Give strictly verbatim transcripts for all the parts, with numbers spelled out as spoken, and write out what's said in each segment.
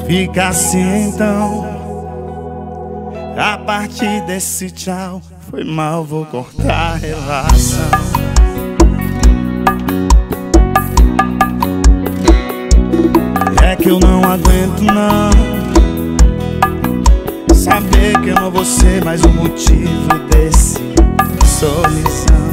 Fica assim então. A partir desse tchau, foi mal, vou cortar a relação. É que eu não aguento não saber que eu não vou ser mais o motivo desse sorrisão.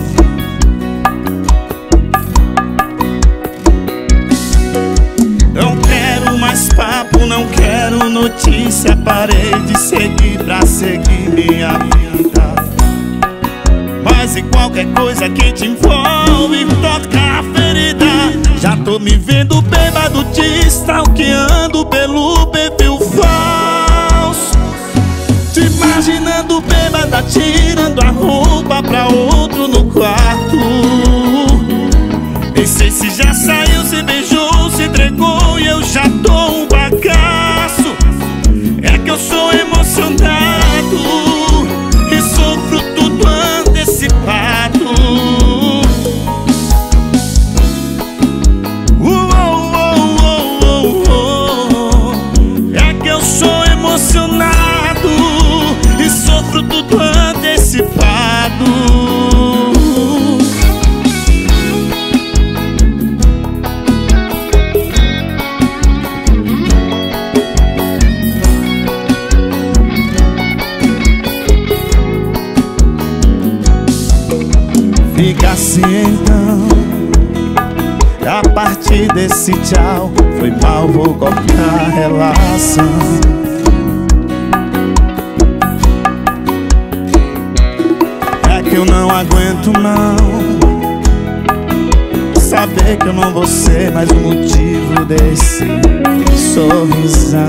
Não quero mais papo, não quero notícia. Parei de seguir pra seguir minha vida. Mas e qualquer coisa que te envolve toca a ferida. Já tô me vendo bêbado, te stalkeando pelo perfil falso. Te imaginando bêbada, tirando a roupa pra outro no quarto. Nem sei se já saiu, se beijou, se entregou e eu já tô um bagaço. É que eu sou emocionado e sofro tudo antecipado. Uou, uou, uou, uou. É que eu sou emocionado e sofro tudo antecipado. Fica assim então. A partir desse tchau, foi mal, vou cortar a relação. É que eu não aguento não saber que eu não vou ser mais o motivo desse sorrisão.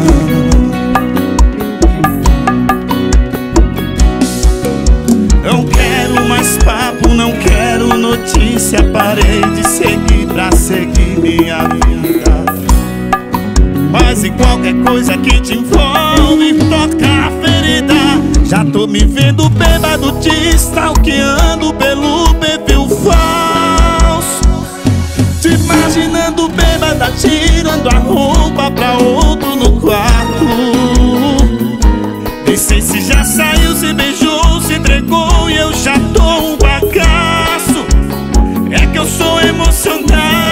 Não quero mais papo, não quero notícia. Parei de seguir pra seguir minha vida. Mas e qualquer coisa que te envolve toca a ferida. Já tô me vendo bêbado, te stalkeando pelo perfil falso. Te imaginando bêbada, tirando a roupa pra outro no quarto. Nem sei se já saiu, se beijou, se entregou e eu já tô um bagaço. É que eu sou emocionado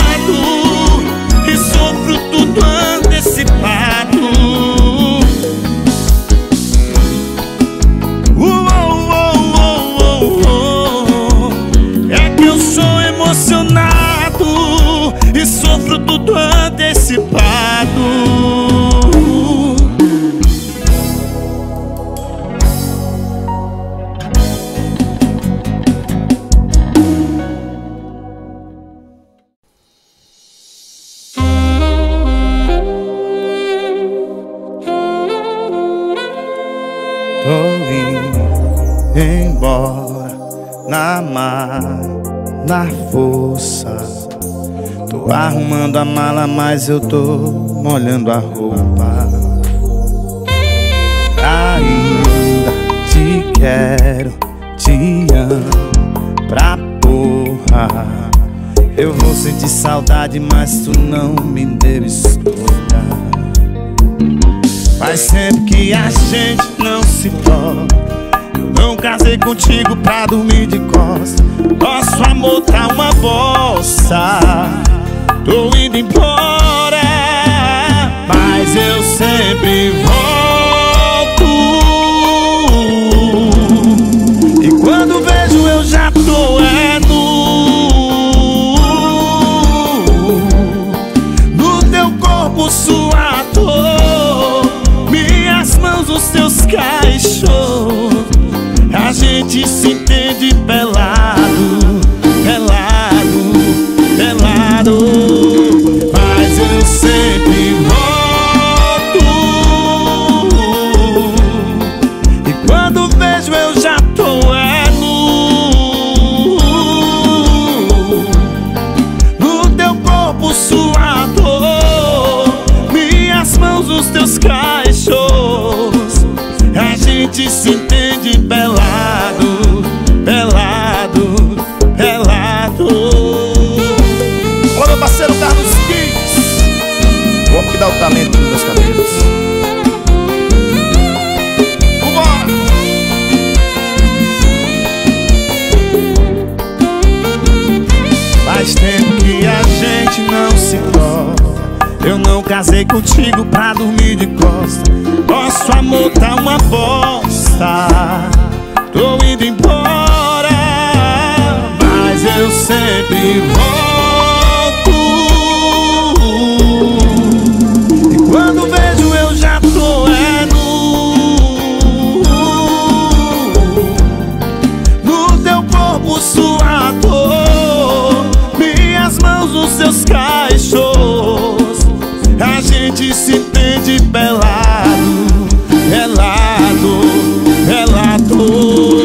e sofro tudo antecipado. Uou, uou, uou, uou. É que eu sou emocionado e sofro tudo antecipado. Tô indo embora na mar, na força. Tô arrumando a mala, mas eu tô molhando a roupa. Ainda te quero, te amo pra porra. Eu vou sentir saudade, mas tu não me deu escolha. Faz tempo que a gente não se toca. Eu não casei contigo pra dormir de costas. Nosso amor tá uma bosta. Tô indo embora, mas eu sempre volto. E quando vejo eu já tô é nu. No teu corpo suado, minhas mãos os teus cachorros. A gente se entende pelado, pelado, pelado. Mas eu sempre volto. E quando vejo eu já tô é nu. No teu corpo suado, minhas mãos os teus cachorros. A gente se entende pelado, pelado. casei contigo pra dormir de costas. Nosso amor tá uma bosta. Tô indo embora, mas eu sempre volto. E quando vejo eu já tô é nu, no teu corpo suador, minhas mãos nos seus cachos. A gente se entende pelado, pelado, pelado.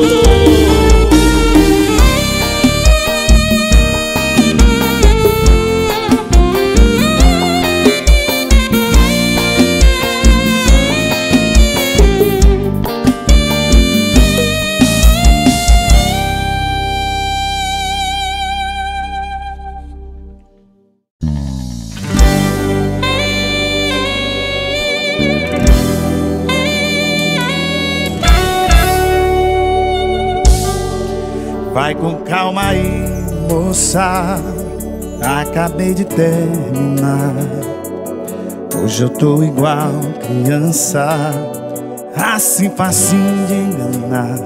Vai com calma aí, moça, acabei de terminar. Hoje eu tô igual criança, assim facinho de enganar.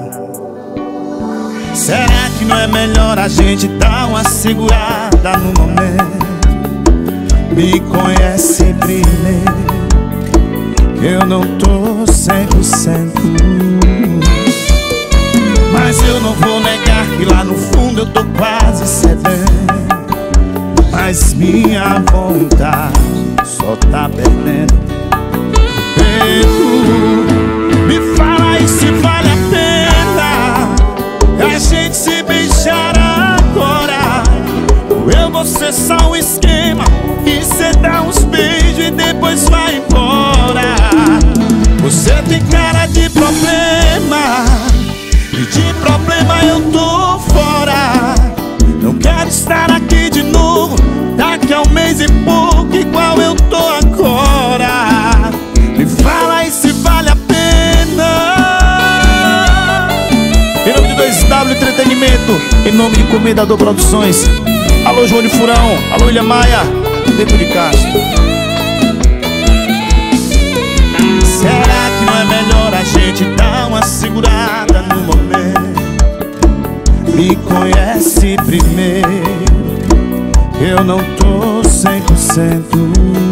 Será que não é melhor a gente dar uma segurada no momento? Me conhece primeiro, que eu não tô cem por cento. Mas eu não vou negar que lá no fundo eu tô quase cedendo. Mas minha vontade só tá perdendo tempo. Me fala aí se vale a pena a gente se beijar agora, ou eu vou ser só um esquema e cê dá uns beijos e depois vai embora. Você tem cara de problema, e de problema eu tô fora. Não quero estar aqui de novo daqui a um mês e pouco, igual eu tô agora. Me fala aí se vale a pena. Em nome de dois W Entretenimento, em nome de Comedador Produções, alô João de Furão, alô Ilha Maia, Beco de Castro. Será que não é melhor a gente dar uma segurada no momento? Me conhece primeiro, eu não tô cem por cento.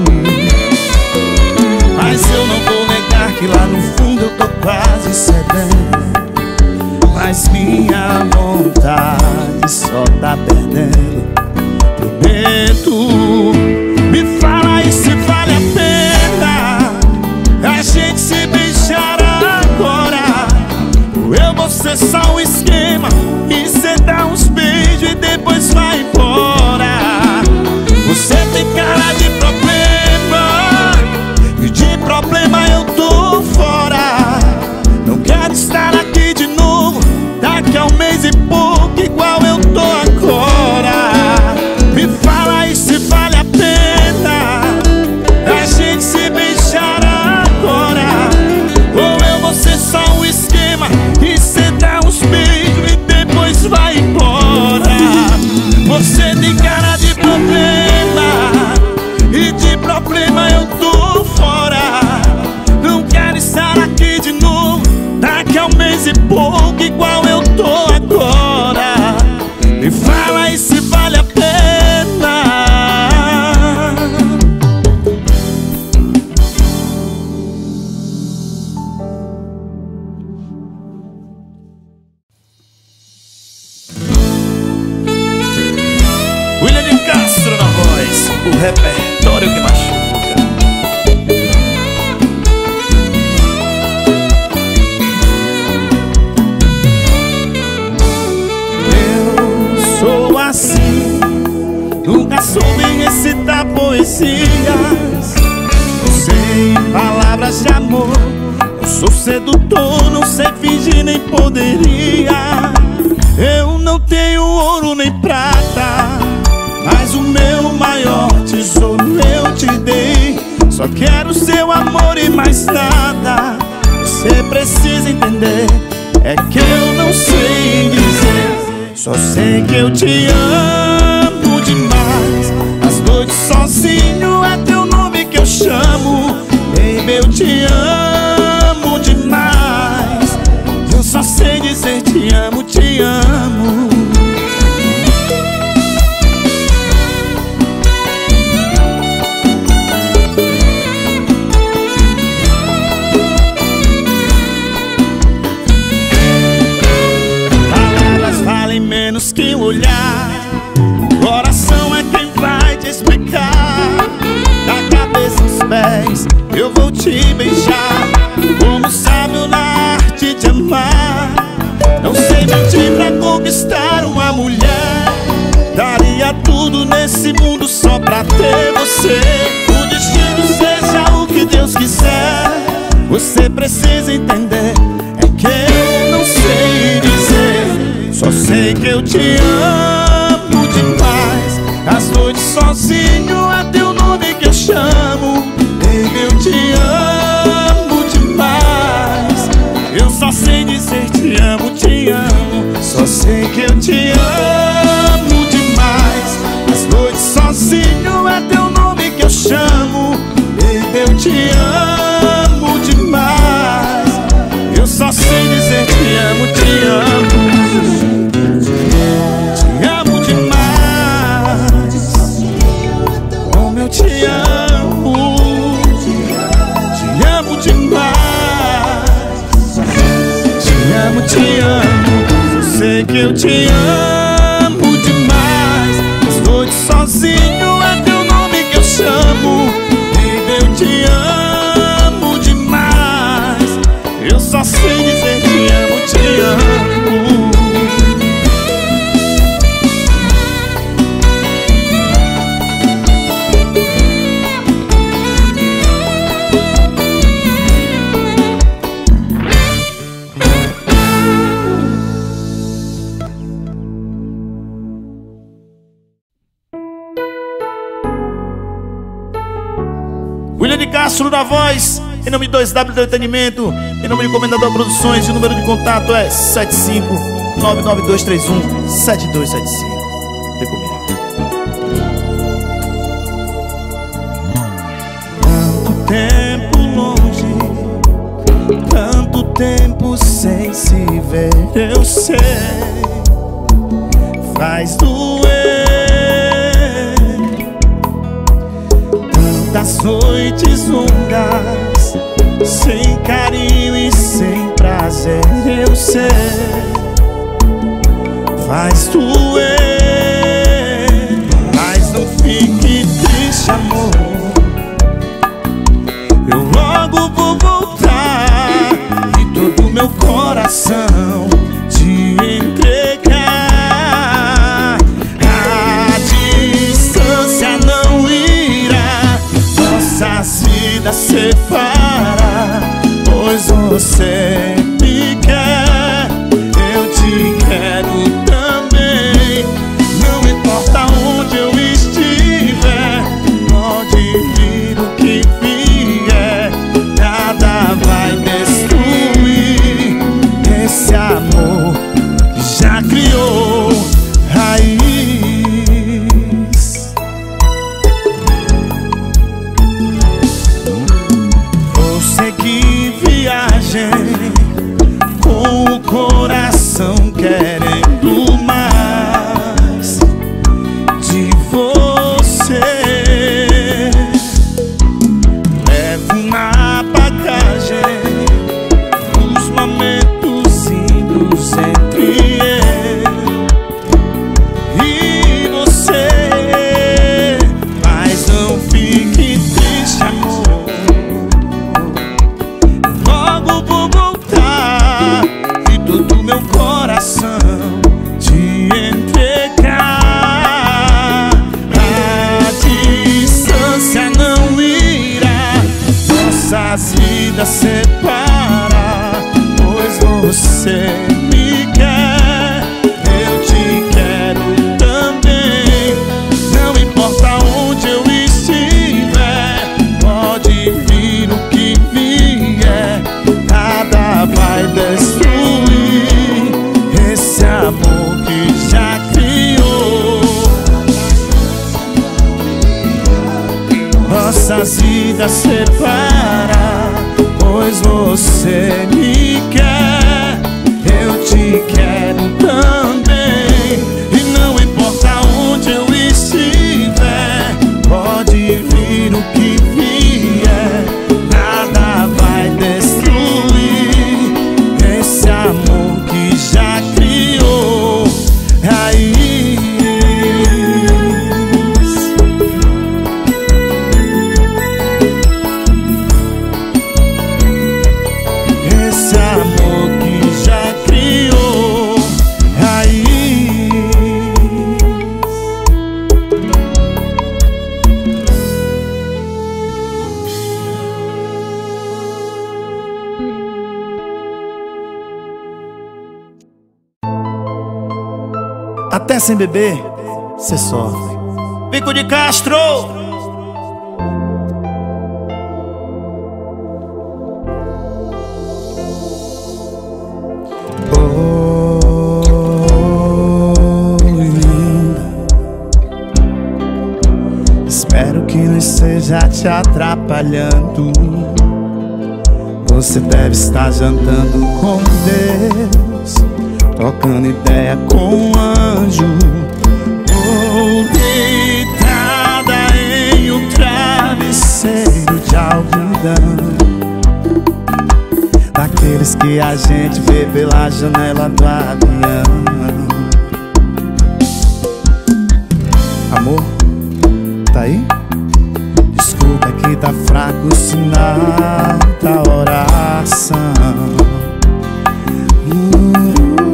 Mas eu não vou negar que lá no fundo eu tô quase cedendo. Mas minha vontade só tá perdendo medo. Me fala aí se vale a pena a gente se beijar agora, ou eu vou ser só um esquema e cê dá uns beijos e depois vai embora. Você tem cara de problema, e de problema eu tô fora. Não quero estar aqui de novo daqui a um mês e pouco, igual eu tô agora. Me fala aí se vale a pena a gente se beijar agora, ou eu vou ser só um esquema e cê dá uns beijos e depois vai embora. Você tem cara de problema, e de problema eu tô fora. Não quero estar aqui de novo daqui a um mês e pouco, igual eu tô agora. Me fala aí se vale a pena. William de Castro na voz, o repertório que machuca. Eu sou assim, nunca soube recitar poesias. Não sei palavras de amor, eu sou sedutor, não sei fingir nem poderia. Eu não tenho ouro nem prata, mas o meu maior tesouro eu te dei. Só quero seu amor e mais nada. Você precisa entender, é que eu não sei dizer. Só sei que eu te amo demais. As noites sozinho é teu nome menos que o olhar. O coração é quem vai te explicar. Da cabeça aos pés eu vou te beijar, como sábio na arte de amar. Não sei mentir pra conquistar uma mulher. Daria tudo nesse mundo só pra ter você. O destino seja o que Deus quiser. Você precisa entender, é que eu não sei dizer. Só sei que eu te amo demais. As noites sozinho é teu nome que eu chamo. Baby, eu te amo demais. Eu só sei dizer te amo, te amo. Só sei que eu te amo demais. As noites sozinho é teu nome que eu chamo. Baby, eu te amo demais. Eu só sei dizer te amo, te amo. Te amo demais. Como eu te amo. Te amo demais. Te amo, te amo. Eu sei que eu te amo demais. As noites sozinho é teu nome que eu chamo. Baby, eu te amo demais. Eu só sei dizer te amo, te amo. William de Castro da voz, em nome de dois W Entretenimento, em nome de Comendador Produções, e o número de contato é sete cinco nove nove dois três um sete dois sete cinco. Vem comigo. Tanto tempo longe, tanto tempo sem se ver, eu sei, faz doer. Tantas noites longas, sem carinho e sem prazer, eu sei, faz doer. Mas não fique triste, amor, eu logo vou voltar e todo meu coração te entregar. A distância não irá nossas vidas separar, pois você me quer, eu te quero também. Não importa onde eu estiver, pode vir o que vier, nada vai destruir esse amor que já criou raiz. Vou seguir viagem com o coração querendo mais de você. Levo na bagagem os momentos lindos entre eu e você. Mas não fique triste, amor, logo vou voltar e todo meu coração te entregar. A distância não irá nossas vidas separar, pois você me quer, eu te quero também. Não importa onde eu estiver, pode vir o que vier, nada vai destruir esse amor que já criou nossas vidas separar, pois você me quer, eu te quero também. E não importa onde eu estiver, pode vir o que vier, nada vai destruir esse amor que já criou raiz. Até sem beber, cê sofre. Pico de Castro. Espero que não esteja te atrapalhando. Você deve estar jantando com Deus, trocando ideia com um anjo, ou deitada em um travesseiro de algodão, daqueles que a gente vê pela janela do avião. Amor, tá aí? Desculpa que tá fraco o sinal da oração. hum.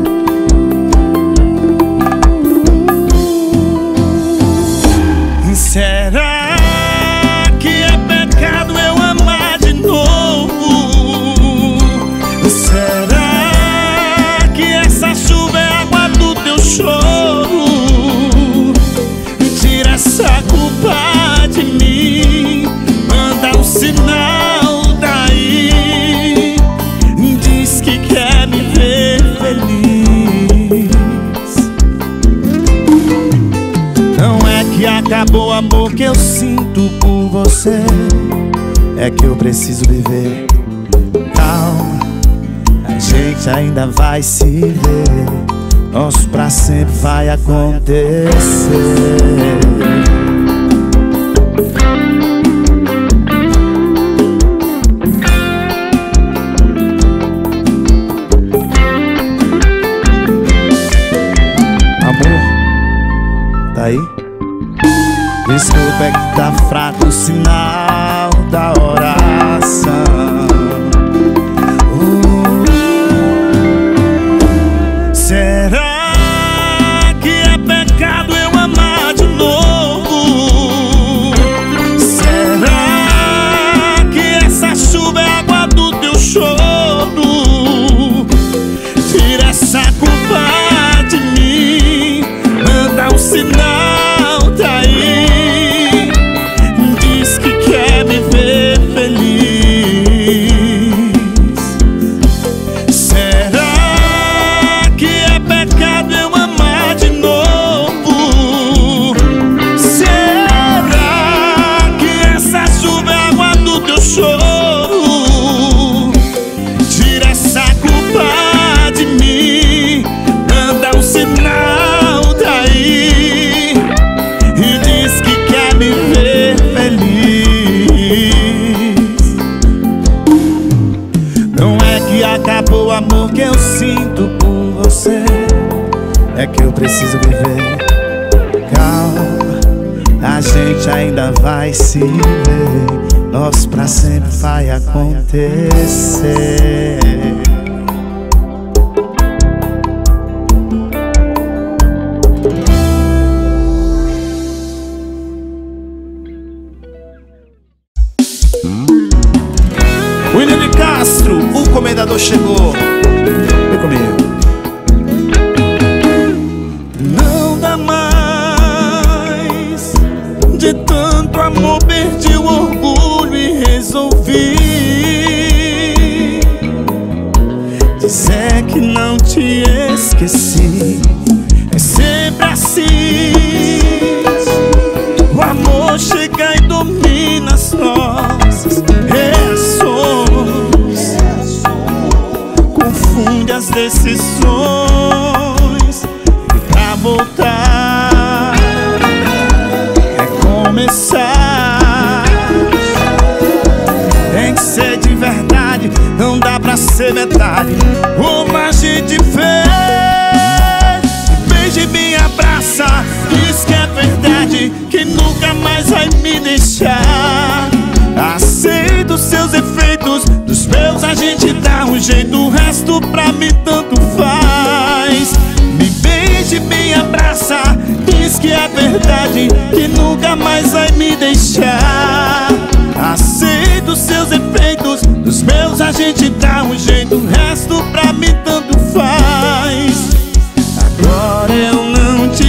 Será que é pecado eu amar de novo? Será que essa chuva é água do teu choro? Tira essa culpa de mim, manda um sinal daí, diz que quer me ver feliz. Não é que acabou o amor que eu sinto por você, é que eu preciso viver. Calma, a gente ainda vai se ver, nosso pra sempre vai acontecer. Amor, tá aí? Desculpa, é que tá fraco o sinal da oração. uh. Será que é pecado eu amar de novo? Será que essa chuva é água do teu choro? Tira essa culpa de mim, manda um sinal daí, diz que quer me ver feliz. Será que é pecado eu amar de novo? Será que essa chuva é água do teu choro? Tira essa culpa de mim, manda um sinal daí, e diz que quer me ver feliz. Não é que acabou o amor que eu sinto por você, é que eu preciso viver. Calma, a gente ainda vai se ver, nosso pra sempre vai acontecer. William de Castro, o comendador chegou. Vem comigo. Não dá mais, de tanto amor perdi o orgulho e resolvi dizer que não te esqueci. É sempre assim, o amor chega e domina as nossas reações, confunde as decisões, e pra voltar é começar. Tem que ser de verdade, não dá pra ser metade. Como a gente fez, beija e me abraça, diz que é verdade, que nunca mais vai me deixar. Aceito os seus efeitos, dos meus a gente dá um jeito, o resto pra mim tanto faz. Me beija e me abraça, diz que é verdade, que nunca mais vai me deixar. Aceito os seus efeitos, dos meus a gente dá um jeito, o resto pra mim tanto faz. Agora eu não te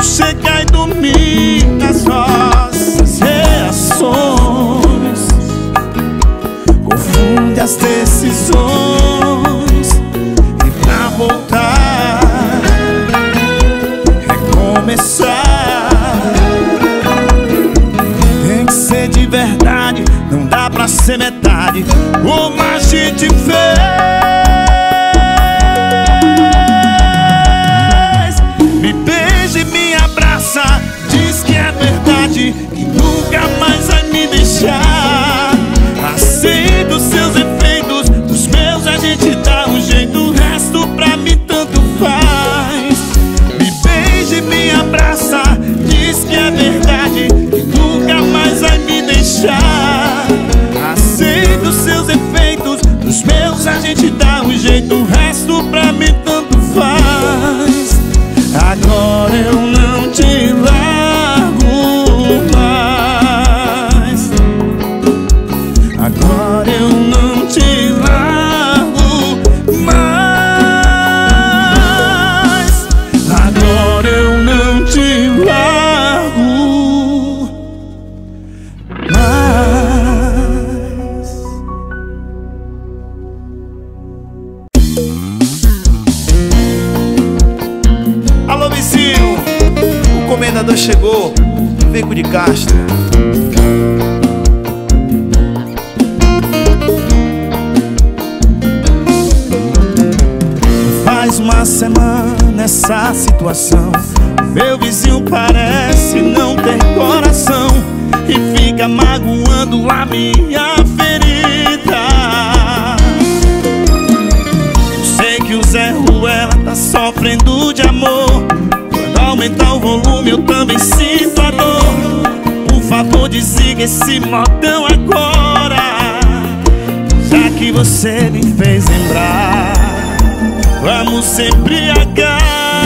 você cai dormir nas nossas reações, confunde as decisões, e pra voltar, recomeçar, tem que ser de verdade, não dá pra ser metade como a gente fez. Me beija e me abraça, diz que é verdade, que nunca mais vai me deixar. Aceita os seus efeitos, dos meus a gente dá um jeito, o resto pra mim tanto faz. Me beija e me abraça, diz que é verdade, que nunca mais vai me deixar. Aceita os seus efeitos, dos meus a gente dá um jeito, o resto pra mim tanto faz. Agora eu não te largo mais. Agora eu não te largo mais. Agora eu não te largo mais. Alô, vizinho, o comendador chegou, Beco de Castro. Faz uma semana essa situação, meu vizinho parece não ter coração e fica magoando a minha ferida. Eu sei que o Zé Ruela tá sofrendo de amor, quando aumentar o volume eu também sinto a dor. Por favor, desliga esse modão agora, já que você me fez lembrar. Vamos se embriagar,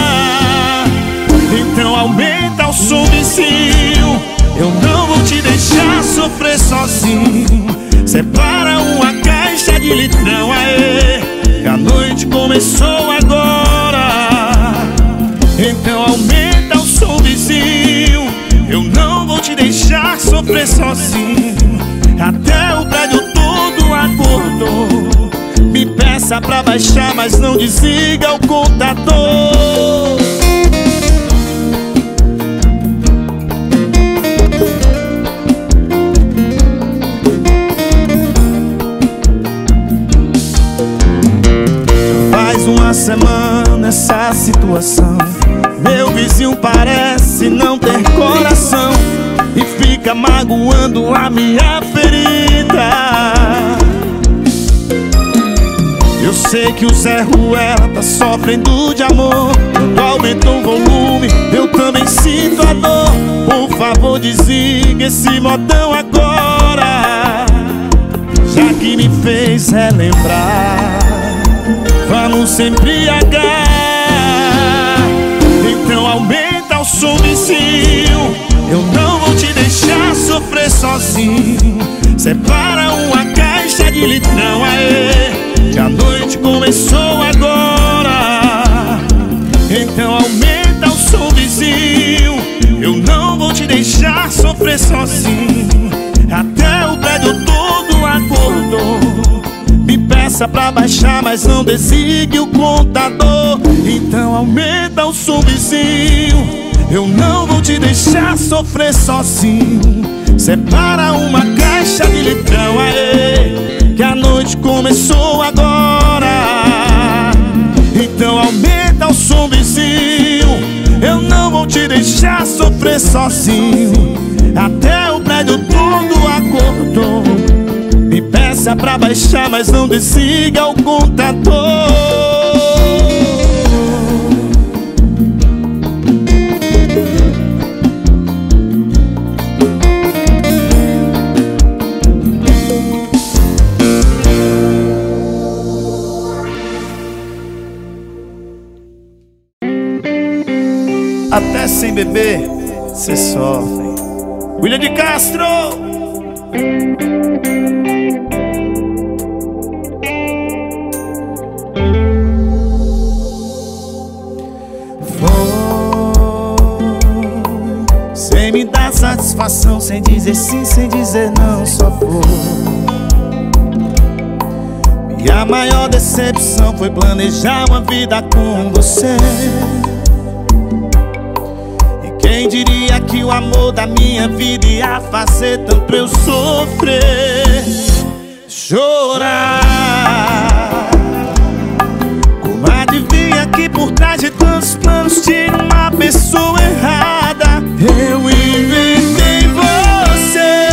então aumenta o som, vizinho. Eu não vou te deixar sofrer sozinho. Separa uma caixa de litrão, aê, que a noite começou agora. Então aumenta o som, vizinho. Eu não vou te deixar sofrer sozinho. Até o prédio todo acordou. Me peça pra baixar, mas não desliga o contador. Faz uma semana essa situação, meu vizinho parece não ter coração e fica magoando a minha ferida. Eu sei que o Zé Ruela tá sofrendo de amor, quando aumentou o volume eu também sinto a dor. Por favor, desliga esse modão agora, já que me fez relembrar. Vamos se embriagar, então aumenta o som, vizinho. Eu não vou te deixar sofrer sozinho. Separa uma caixa de litrão, aê, que a noite começou agora. Então aumenta o som, vizinho. Eu não vou te deixar sofrer sozinho. Até o prédio todo acordou. Me peça pra baixar, mas não desligue o contador. Então aumenta o som, vizinho. Eu não vou te deixar sofrer sozinho. Separa uma caixa de litrão, aê, que a noite começou agora. Então aumenta o som, vizinho. Eu não vou te deixar sofrer sozinho. Até o prédio todo acordou. Me peça pra baixar, mas não desliga o contador. Até sem beber, cê sofre. William de Castro. Foi me dar satisfação, sem dizer sim, sem dizer não, só for. Minha maior decepção foi planejar uma vida com você. E quem diria que o amor da minha vida ia fazer tanto eu sofrer, chorar. Como adivinha que por trás de tantos planos tinha uma pessoa errada? Eu inventei você.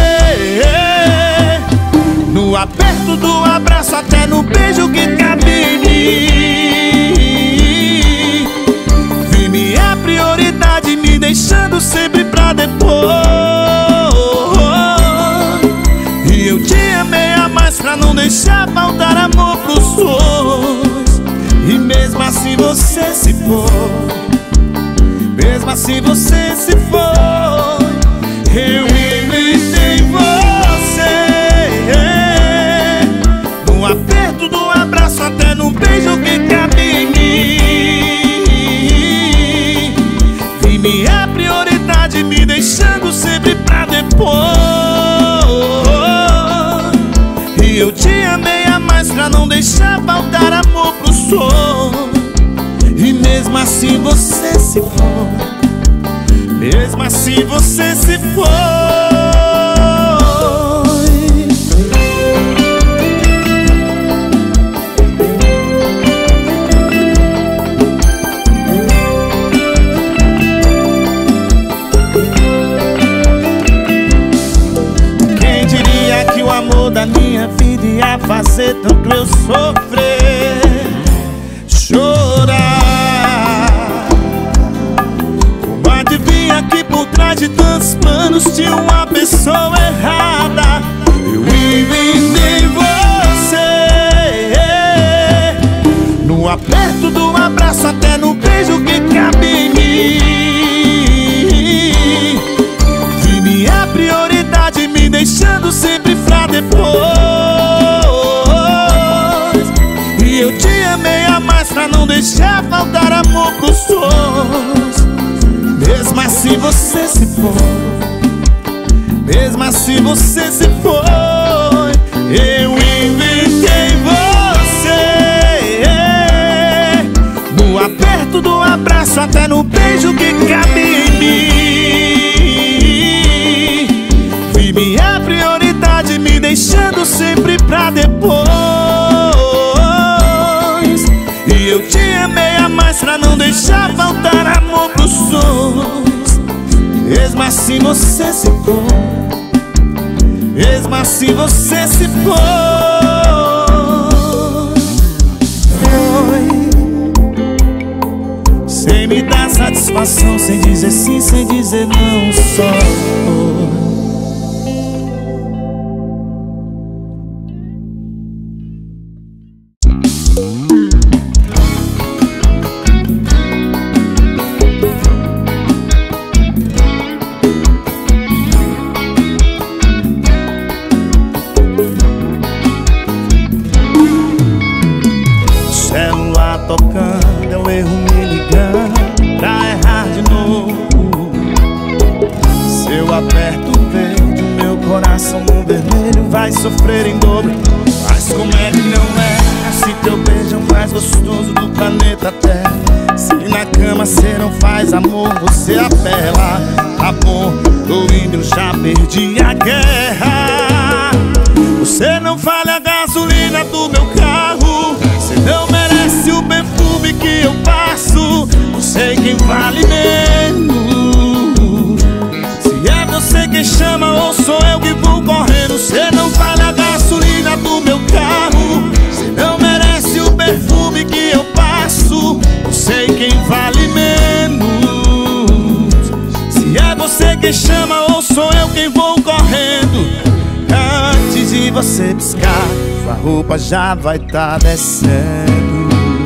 No aperto do abraço, até no beijo que cabe em mim. Vi minha prioridade me deixando sempre pra depois. E eu te amei a mais pra não deixar faltar amor pros dois. E mesmo assim você se foi. Mesmo assim você se foi. Eu inventei você. No aperto do abraço, até no beijo que cabe em mim. Vi minha prioridade me deixando sempre pra depois. E eu te amei a mais pra não deixar faltar amor pros dois. E mesmo assim você se foi. Mesmo assim você se foi. Quem diria que o amor da minha vida ia fazer tanto eu sofrer, chorar. Adivinha que por trás de tantos planos tinha uma pessoa errada? Eu inventei você. No aperto do abraço, até no beijo que cabe em mim. Vi minha prioridade me deixando sempre pra depois. E eu te amei a mais pra não deixar faltar amor pros dois. Mesmo assim você se foi. Mesmo assim você se foi. Eu inventei você. No aperto do abraço, até no beijo que cabe em mim. Vi minha prioridade me deixando sempre pra depois. E eu te amei a mais pra não deixar faltar amor pros dois. Mesmo assim você se foi. Mesmo assim você se foi. Foi. Sem me dar satisfação, sem dizer sim, sem dizer não, só foi. Tocando, é o erro me ligando pra errar de novo. Se eu aperto o verde, o meu coração no vermelho vai sofrer em dobro. Mas como é que não é? Se teu beijo é o mais gostoso do planeta Terra. Se na cama cê não faz amor, você apela. Tá bom, tô indo, eu já perdi a guerra. Você não falha a gasolina do meu carro. Você não merece o perfume que eu passo. Não sei quem vale menos. Se é você quem chama ou sou eu que vou correndo. Você não vale a gasolina do meu carro. Você não merece o perfume que eu passo. Não sei quem vale menos. Se é você quem chama ou sou eu quem vou correndo. Antes de você piscar, sua roupa já vai tá descendo.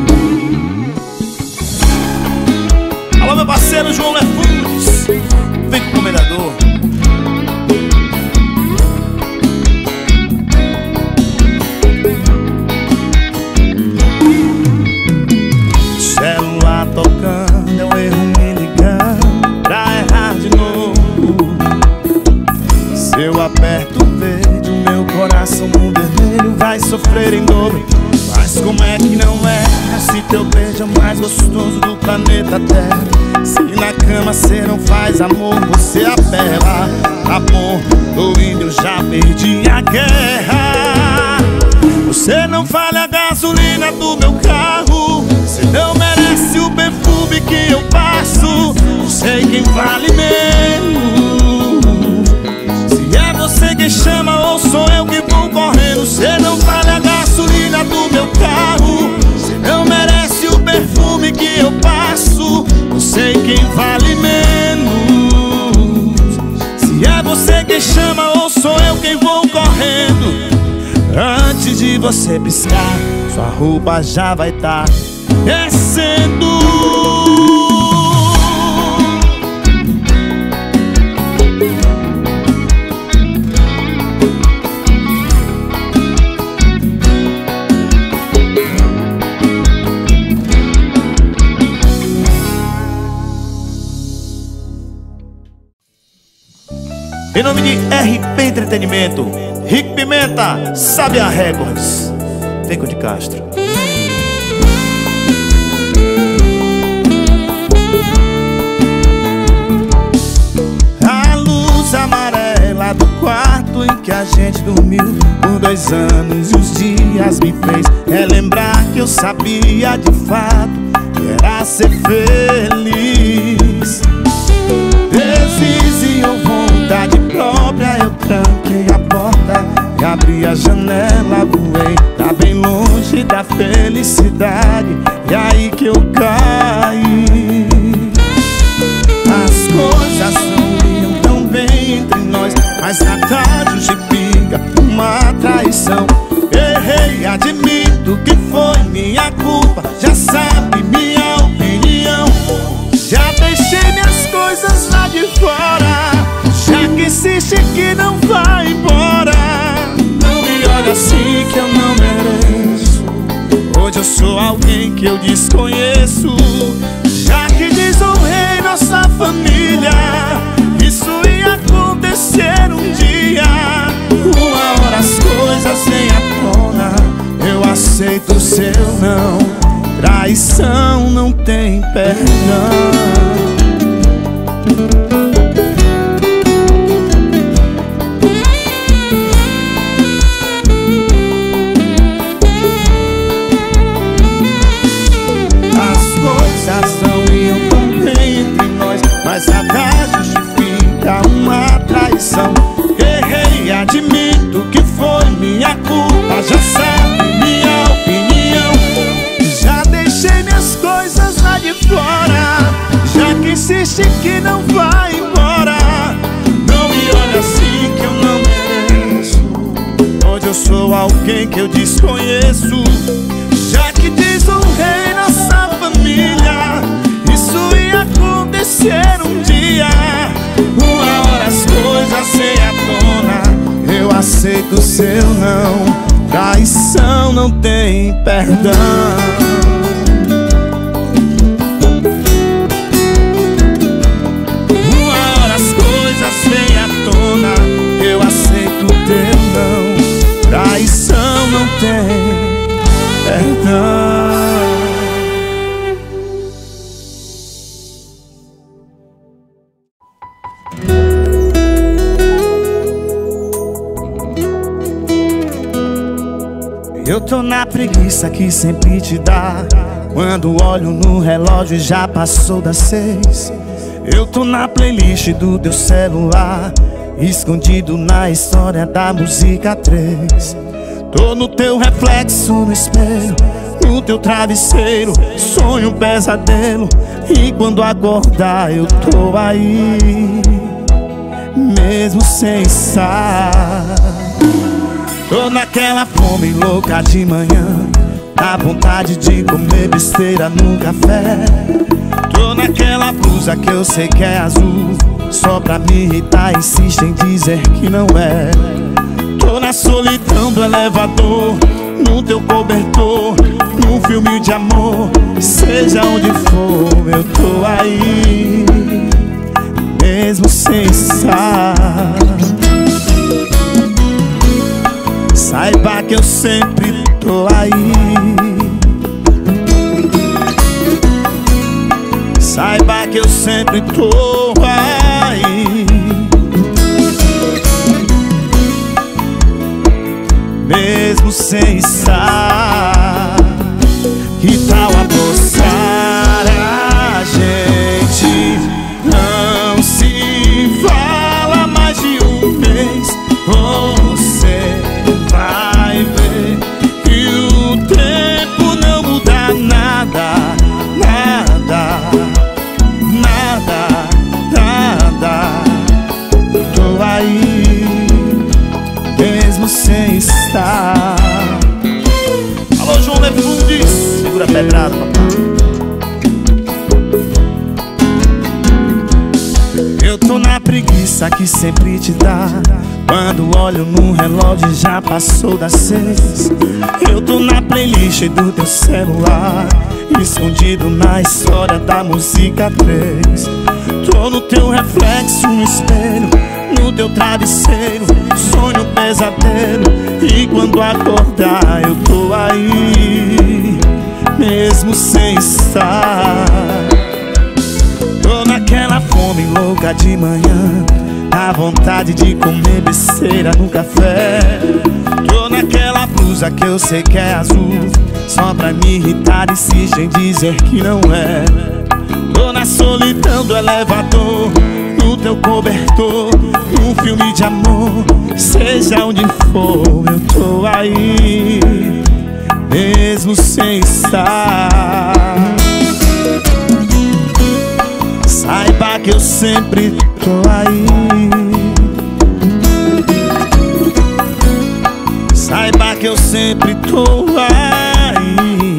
Alô, meu parceiro João Lefundes, vem com o comendador. Celular tocando, é um erro me ligando pra errar de novo. prazer em dobro. Mas como é que não é? Se teu beijo é o mais gostoso do planeta Terra. Se na cama cê não faz amor, você apela. Amor, tô indo, eu já perdi a guerra. Você não falha a gasolina do meu carro. Você não merece o perfume que eu passo. Não sei quem vale menos, se é você que chama ou sou eu que vou correndo. Você não falha a gasolina do meu carro. Você não merece o perfume que eu passo. Não sei quem vale menos, se é você que chama ou sou eu quem vou correndo. Antes de você piscar, sua roupa já vai estar descendo. Em nome de R P Entretenimento, Rick Pimenta, Sabia Records, Teco de Castro. A luz amarela do quarto em que a gente dormiu por dois anos e os dias me fez relembrar que eu sabia de fato que era ser feliz. Desvizinho vontade própria, eu tranquei a porta e abri a janela, voei pra bem longe da felicidade. E aí que eu caí. As coisas fluíam tão bem entre nós, mas na tarde justifica uma traição. Errei, admito que foi minha culpa, já sabe minha opinião. Já deixei minhas coisas lá de fora, já que insiste que não vai embora. Não me olha assim que eu não mereço. Hoje eu sou alguém que eu desconheço. Já que desonrei nossa família, isso ia acontecer um dia. Uma hora as coisas vêm à tona, eu aceito o seu não. Traição não tem perdão. Mas nada justifica uma traição. Errei, admito que foi minha culpa, já sabe minha opinião. Já deixei minhas coisas lá de fora, já que insiste que não vai embora. Não me olha assim que eu não mereço. Hoje eu sou alguém que eu desconheço. Já que desonrei nossa família, isso ia acontecer um dia. Uma hora as coisas vêm à tona, eu aceito o seu não. Traição não tem perdão. Uma hora as coisas vêm à tona, eu aceito o teu não. Traição não tem perdão. Eu tô na preguiça que sempre te dá, quando olho no relógio e já passou das seis. Eu tô na playlist do teu celular, escondido na história da música três. Tô no teu reflexo no espelho, no teu travesseiro, sonho um pesadelo. E quando acordar eu tô aí, mesmo sem estar. Tô naquela fome louca de manhã, na vontade de comer besteira no café. Tô naquela blusa que eu sei que é azul, só pra me irritar insiste em dizer que não é. Tô na solidão do elevador, no teu cobertor, num filme de amor. Seja onde for, eu tô aí, mesmo sem estar. Saiba que eu sempre tô aí. Saiba que eu sempre tô aí. Mesmo sem estar, que tal apostar a gente não se fala mais de um mês? Você vai ver que o tempo não muda nada, nada, nada, nada. Tô aí, mesmo sem estar. Alô, João Lefundes, segura a pedrada, papai. Eu tô na preguiça que sempre te dá. Quando olho no relógio já passou das seis. Eu tô na playlist do teu celular, escondido na história da música três. Tô no teu reflexo no espelho, no teu travesseiro, sonho pesadelo. E quando acordar eu tô aí, mesmo sem estar. Tô naquela fome louca de manhã, a vontade de comer besteira no café. Tô naquela blusa que eu sei que é azul, só pra me irritar, insiste em dizer que não é. Tô na solidão do elevador, no teu cobertor, num filme de amor. Seja onde for, eu tô aí, mesmo sem estar. Saiba que eu sempre tô aí. Saiba que eu sempre tô aí,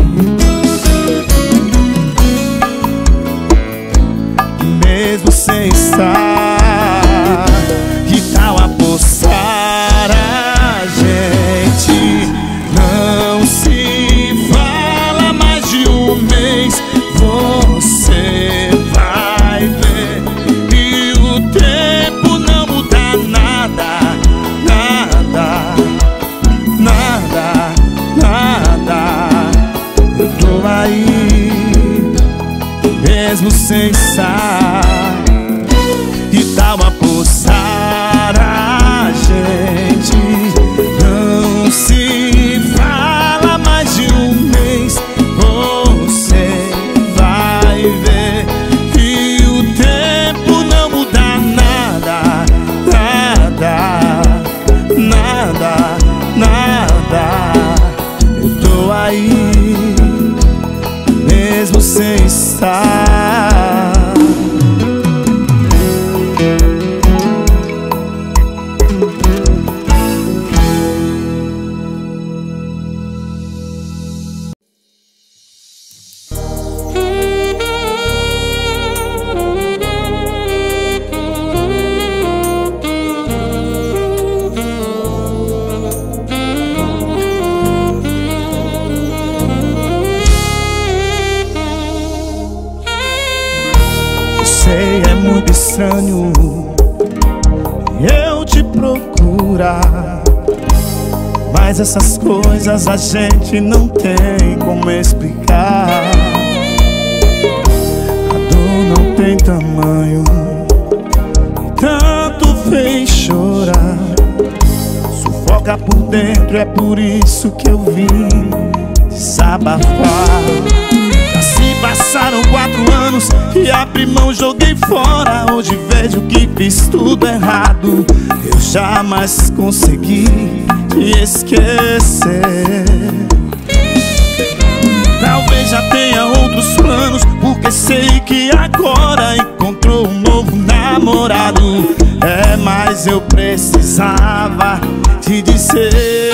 mesmo sem estar. Que tal apostar a gente não se fala mais de um mês? Você vai ver que o tempo não muda nada, nada, nada, nada. Eu tô aí, mesmo sem estar. Que tal apostar a gente não se fala mais de um mês? Você vai ver que o tempo não muda nada, nada, nada, nada. Eu tô aí, mesmo sem estar. Sei, é muito estranho eu te procurar, mas essas coisas a gente não tem como explicar. A dor não tem tamanho, tanto fez chorar. Sufoca por dentro, é por isso que eu vim desabafar. Passaram quatro anos e abri mão, joguei fora. Hoje vejo que fiz tudo errado. Eu jamais consegui te esquecer. Talvez já tenha outros planos, porque sei que agora encontrou um novo namorado. É, mas eu precisava te dizer: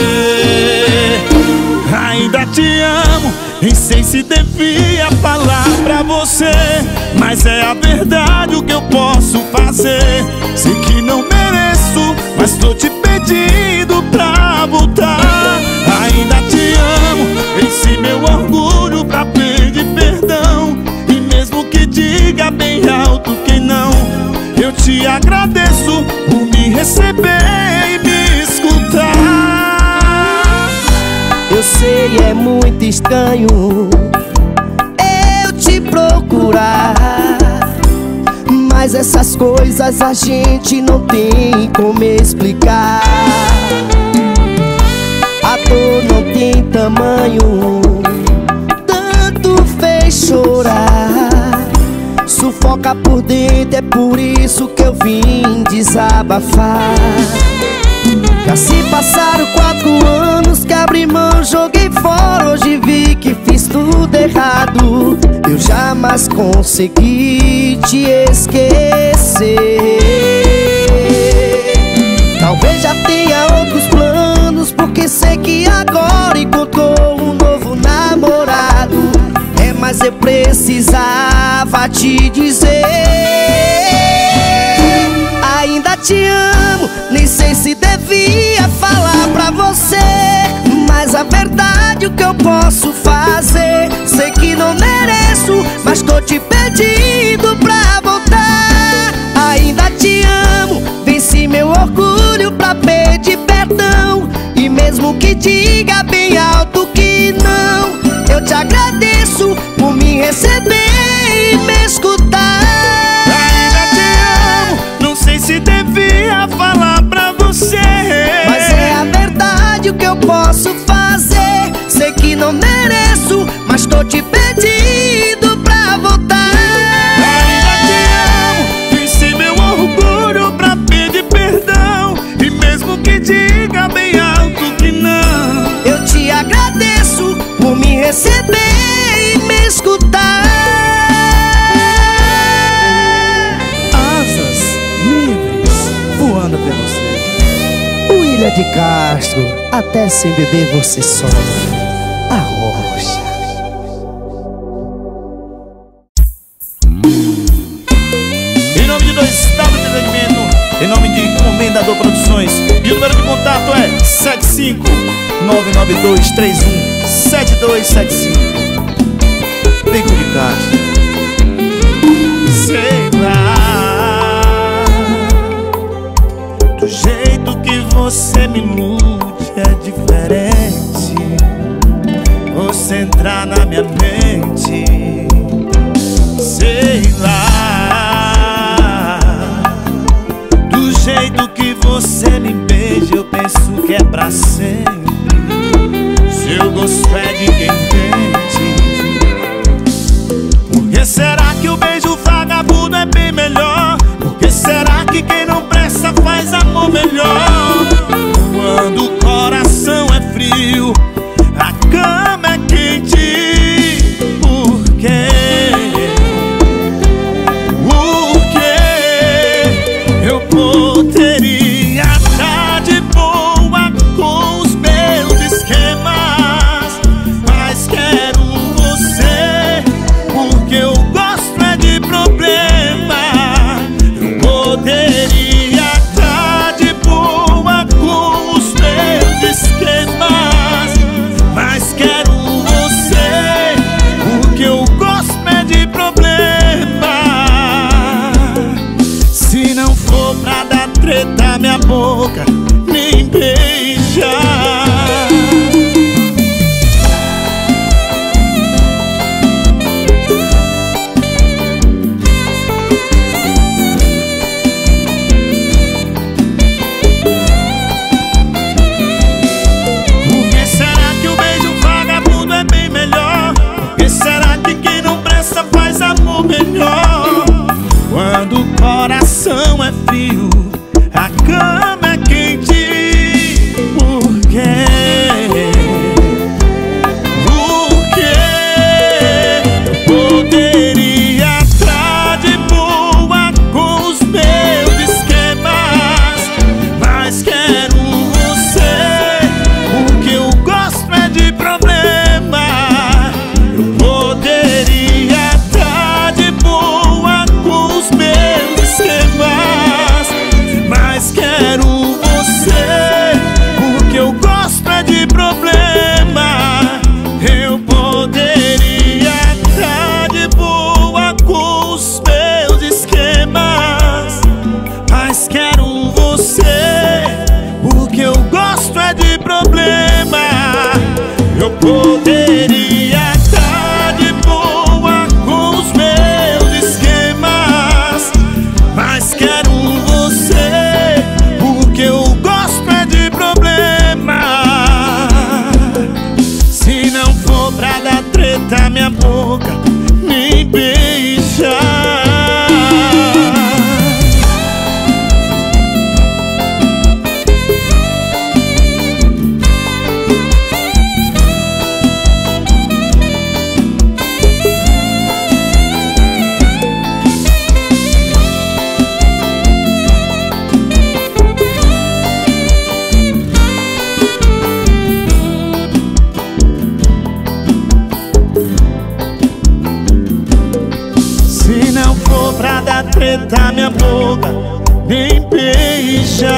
ainda te amo. Nem sei se devia falar pra você, mas é a verdade, o que eu posso fazer? Sei que não mereço, mas tô te pedindo pra voltar. Ainda te amo, esse meu orgulho pra pedir perdão. E mesmo que diga bem alto que não, eu te agradeço por me receber e me escutar. Eu eu sei, é muito estranho eu te procurar, mas essas coisas a gente não tem como explicar. A dor não tem tamanho, tanto fez chorar, sufoca por dentro, é por isso que eu vim desabafar. Já se passaram quatro anos que abri mão, joguei fora, hoje vi que fiz tudo errado. Eu jamais consegui te esquecer. Talvez já tenha outros planos, porque sei que agora encontrou um novo namorado. É, mas eu precisava te dizer, ainda te amo, nem sei se devia falar pra você, mas a verdade, o que eu posso fazer? Sei que não mereço, mas tô te pedindo pra voltar. Ainda te amo, venci meu orgulho pra pedir perdão, e mesmo que diga bem alto que não, eu te agradeço por me receber e me escutar. Se devia falar pra você, mas é a verdade, o que eu posso fazer? Sei que não mereço, mas tô te pedindo pra voltar. Ainda te amo, venci meu orgulho pra pedir perdão, e mesmo que diga bem alto que não, eu te agradeço por me receber e me escutar. Voando pra você, William de Castro, até sem beber você sofre. A rocha. Em nome de dois W Entretenimento, em nome de Comendador Produções, e o número de contato é sete cinco nove nove dois três um sete dois sete cinco. Bico de Castro. Sei lá, do jeito que você me ilude é diferente. Você entrar na minha mente, sei lá, do jeito que você me beija eu penso que é pra sempre. Seu gosto é de quem entende. Por que será que o beijo vagabundo é bem melhor? Por que será que quem não presta faz amor melhor? Quando o coração é frio, a cama é quente. Por quê? Por quê? Eu poderia estar de boa com os meus esquemas, mas quero você porque eu gosto é de problema. Eu poderia estar de boa com os meus esquemas, mas quero você porque eu gosto é de problema. Se não for pra dar treta, minha boca nem beija. Por que será que o beijo vagabundo é bem melhor? Por que será que quem não presta faz amor melhor? Quando o coração é frio, a cama é quente. Poderia estar de boa com os meus esquemas, mas quero você porque eu gosto é de problema. Se não for pra dar treta, minha boca nem beija. Pra dar treta, minha boca nem beija.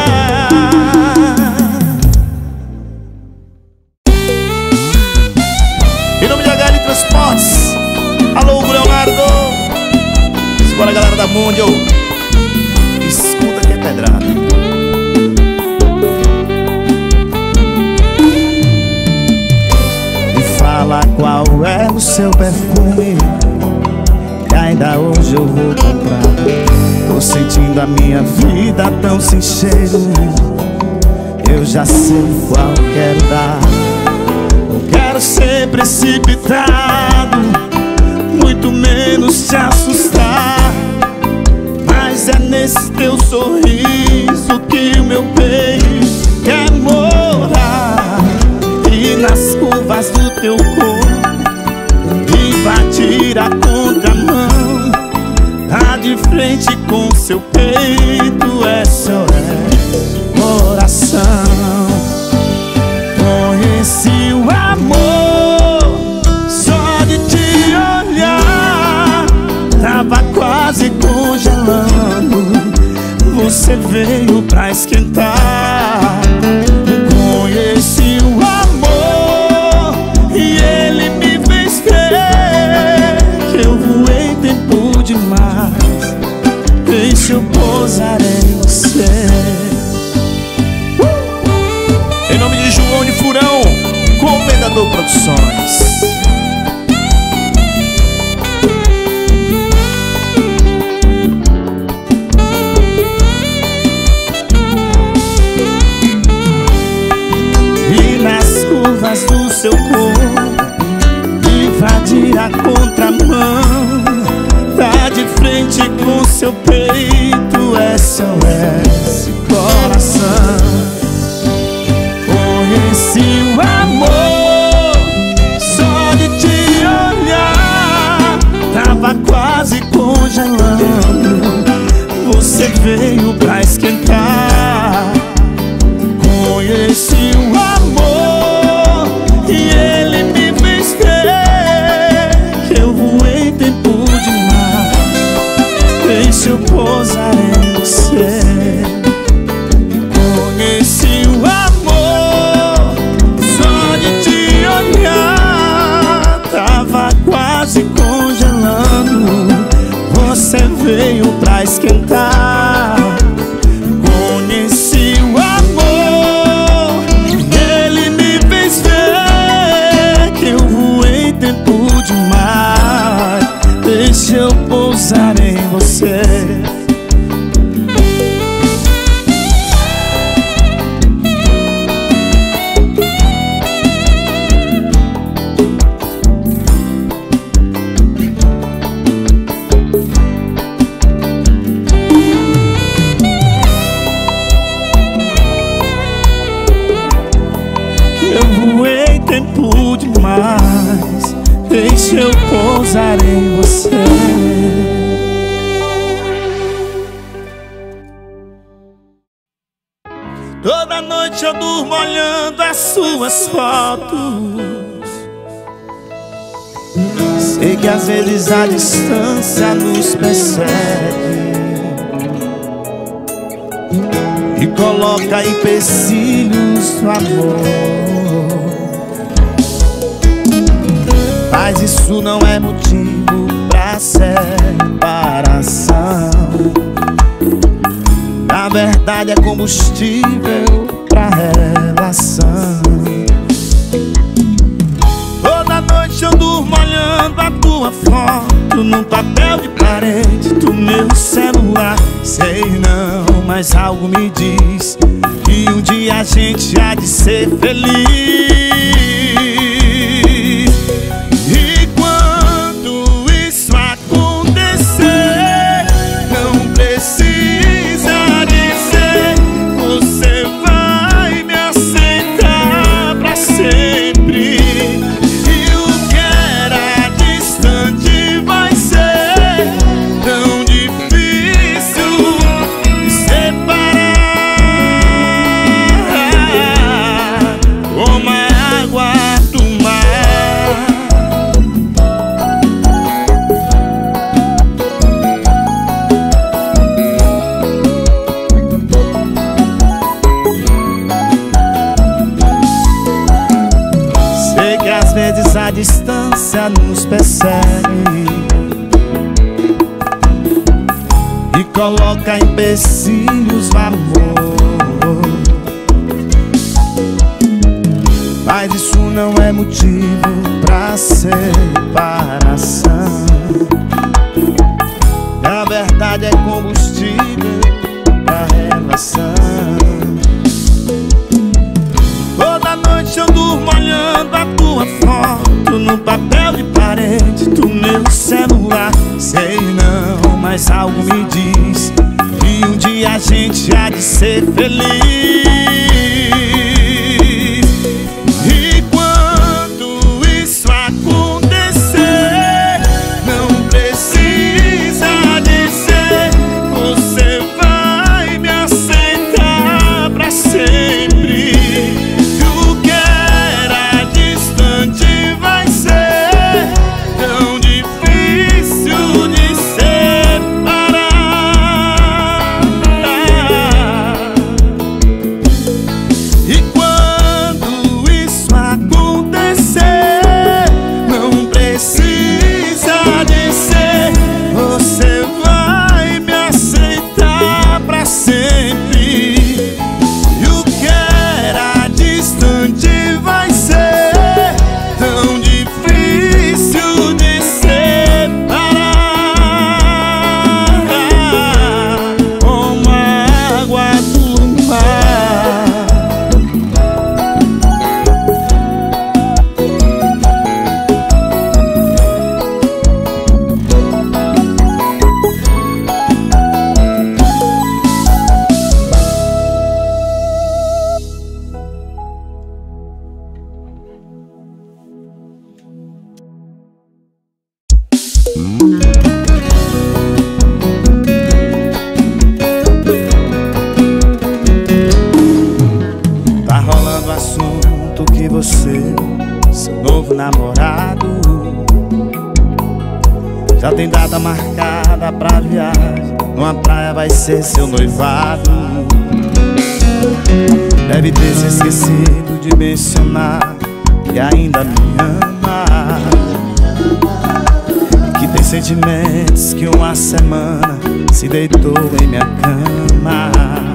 Em nome de H L Transportes, alô Leonardo. Bora galera da Mundial, escuta que é pedrada. Me fala qual é o seu perfume, ainda hoje eu vou comprar. Tô sentindo a minha vida tão sem cheiro, eu já sei qual quero dar. Não quero ser precipitado, muito menos te assustar, mas é nesse teu sorriso que o meu peito quer morar. E nas curvas do teu corpo invadir a contramão, tá de frente com seu peito, é seu é coração. Conheci o amor só de te olhar, tava quase congelando, você veio pra esquentar. Conheci o amor e ele me fez crer que eu voei tempo demais. Deixa eu pousar em você. uh! Em nome de João de Furão, Comendador Produções. E nas curvas do seu corpo invadir a contramão, tá de frente com seu peito, S O S coração. Conheci o amor só de te olhar, tava quase congelando, você veio pra esquentar. Conheci o amor e ele me fez crer que eu voei tempo demais. Deixa eu pousar em você. Conheci o amor só de te olhar, tava quase congelando, você veio pra esquentar. Conheci o amor, ele me fez ver que eu voei tempo demais. Deixa eu pousar em você. Eu voei tempo demais, deixa eu pousar em você. Toda noite eu durmo olhando as suas fotos. Sei que às vezes a distância nos persegue e coloca empecilhos no amor, mas isso não é motivo pra separação. Na verdade é combustível pra relação. Sei não, mas algo me diz que um dia a gente há de ser feliz. E quando isso acontecer, não precisa dizer, você vai me aceitar pra sempre. E o que era distante vai ser tão difícil de separar, como a água do mar. Sei que às vezes a distância nos persegue e coloca empecilhos no amor, mas isso não é motivo pra separação. Na verdade é combustível pra relação. Toda noite eu durmo olhando a tua foto no papel de parede do meu celular. Sei não, mas algo me diz que um dia a gente há de ser feliz. E quando isso acontecer, não precisa dizer, você vai me aceitar pra sempre. E o que era distante vai ser tão difícil de separar. E quando isso acontecer, não precisa dizer, você vai me aceitar pra sempre. E o que era distante vai ser tão difícil de separar, como a água do mar. Tá rolando assunto que você, seu novo namorado, já tem data marcada pra viagem, numa praia vai ser seu noivado. Deve ter se esquecido de mencionar que ainda me ama, que tem sentimentos, que uma semana se deitou em minha cama.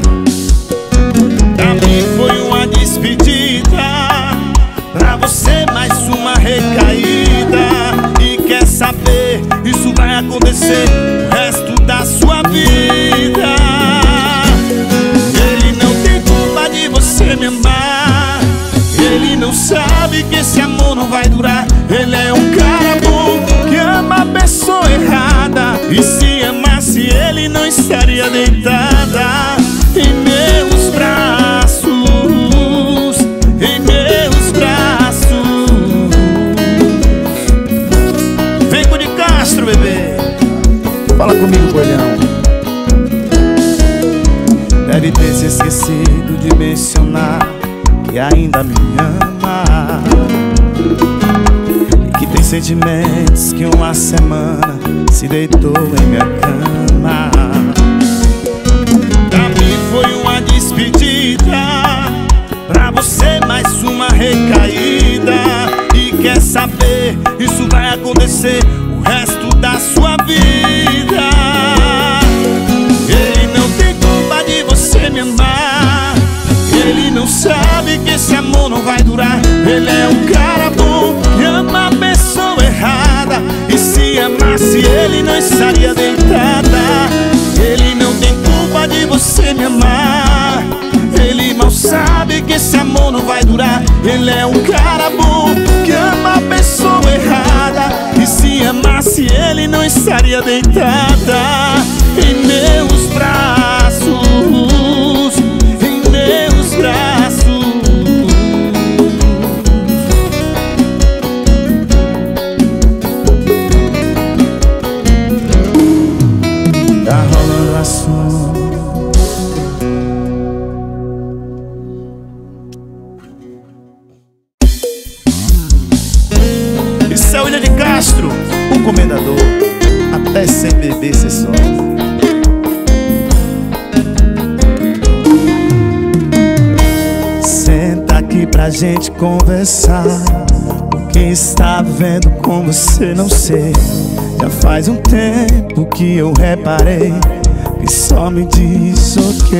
Pra mim foi uma despedida, pra você mais uma recaída. E quer saber, isso vai acontecer o resto da sua vida. Ele não tem culpa de você me amar, ele não sabe que esse amor não vai durar. Ele é um cara bom que ama a pessoa errada, e se amasse ele não estaria deitada em meus braços, em meus braços. Vem com de Castro, bebê. Fala comigo, Coelhão. Deve ter se esquecido de mencionar que ainda me ama, e que tem sentimentos, que uma semana se deitou em minha cama. Pra mim foi uma despedida, pra você mais uma recaída. E quer saber, isso vai acontecer o resto da sua vida. Ele não tem culpa de você me amar, ele não sabe que esse amor não vai durar. Ele é um cara bom que ama a pessoa amasse, ele não estaria deitada. Ele não tem culpa Ele é um cara bom que ama a pessoa errada, e se amasse ele não estaria deitada em meus braços, em meus braços. Tá rolando assunto. Isso é o Ilha de Castro, o comendador, até sem beber cê só. Senta aqui pra gente conversar. O que está vendo com você não sei. Já faz um tempo que eu reparei que só me diz ok.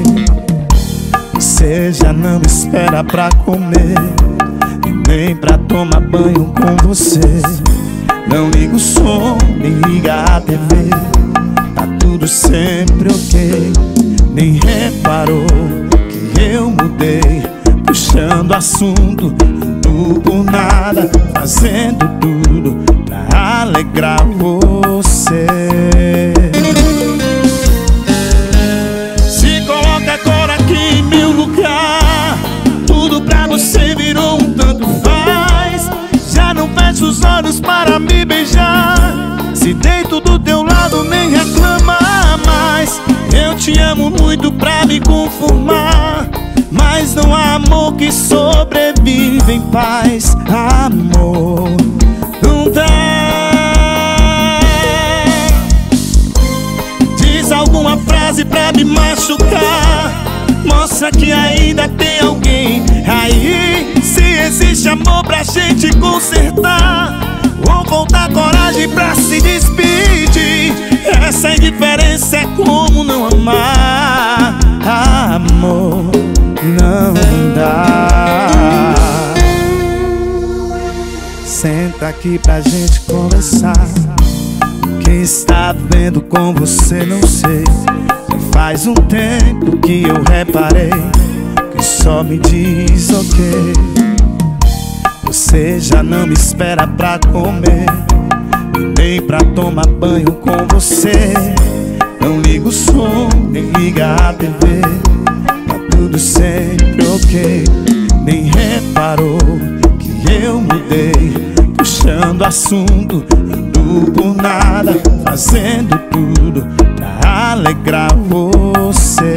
Você já não me espera pra comer, nem pra tomar banho com você. Não liga o som, nem liga a T V, tá tudo sempre ok. Nem reparou que eu mudei, puxando assunto, tudo por nada, fazendo tudo pra alegrar você. Se coloca agora aqui em meu lugar, tudo pra você virou um tanto faz. Já não fecha os olhos para me beijar, se deito do teu lado nem reclama mais. Eu te amo muito pra me conformar, mas não há amor que sobrevive em paz. Amor não dá. Diz alguma frase pra me machucar, mostra que ainda tem alguém aí. Se existe amor pra gente consertar, ou faltar coragem pra se despedir. Essa indiferença é como não amar. Amor não dá. Senta aqui pra gente conversar. O que está vendo com você não sei. Já faz um tempo que eu reparei que só me diz ok. Você já não me espera pra comer, nem pra tomar banho com você. Não liga o som, nem liga a T V, tá tudo sempre ok. Nem reparou que eu mudei, puxando assunto, indo por nada, fazendo tudo pra alegrar você.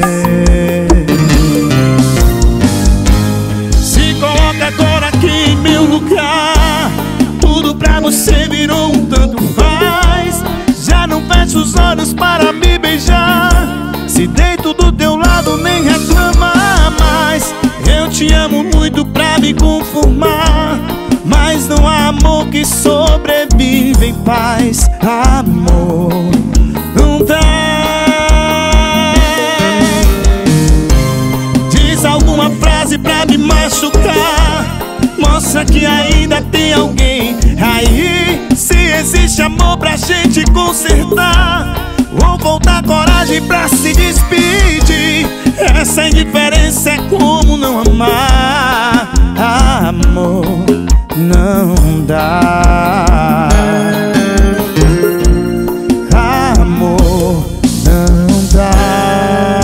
Se coloca agora aqui em meu lugar, tudo pra você virou um tanto faz. Já não fecha os olhos para me beijar, se deito do teu lado nem reclama mais. Eu te amo muito pra me conformar, mas não há amor que sobrevive em paz. Amor não dá. Diz alguma frase pra me machucar, mostra que ainda tem alguém aí. Se existe amor pra gente consertar, ou faltar coragem pra se despedir. Essa indiferença é como não amar. Amor não dá. Amor não dá.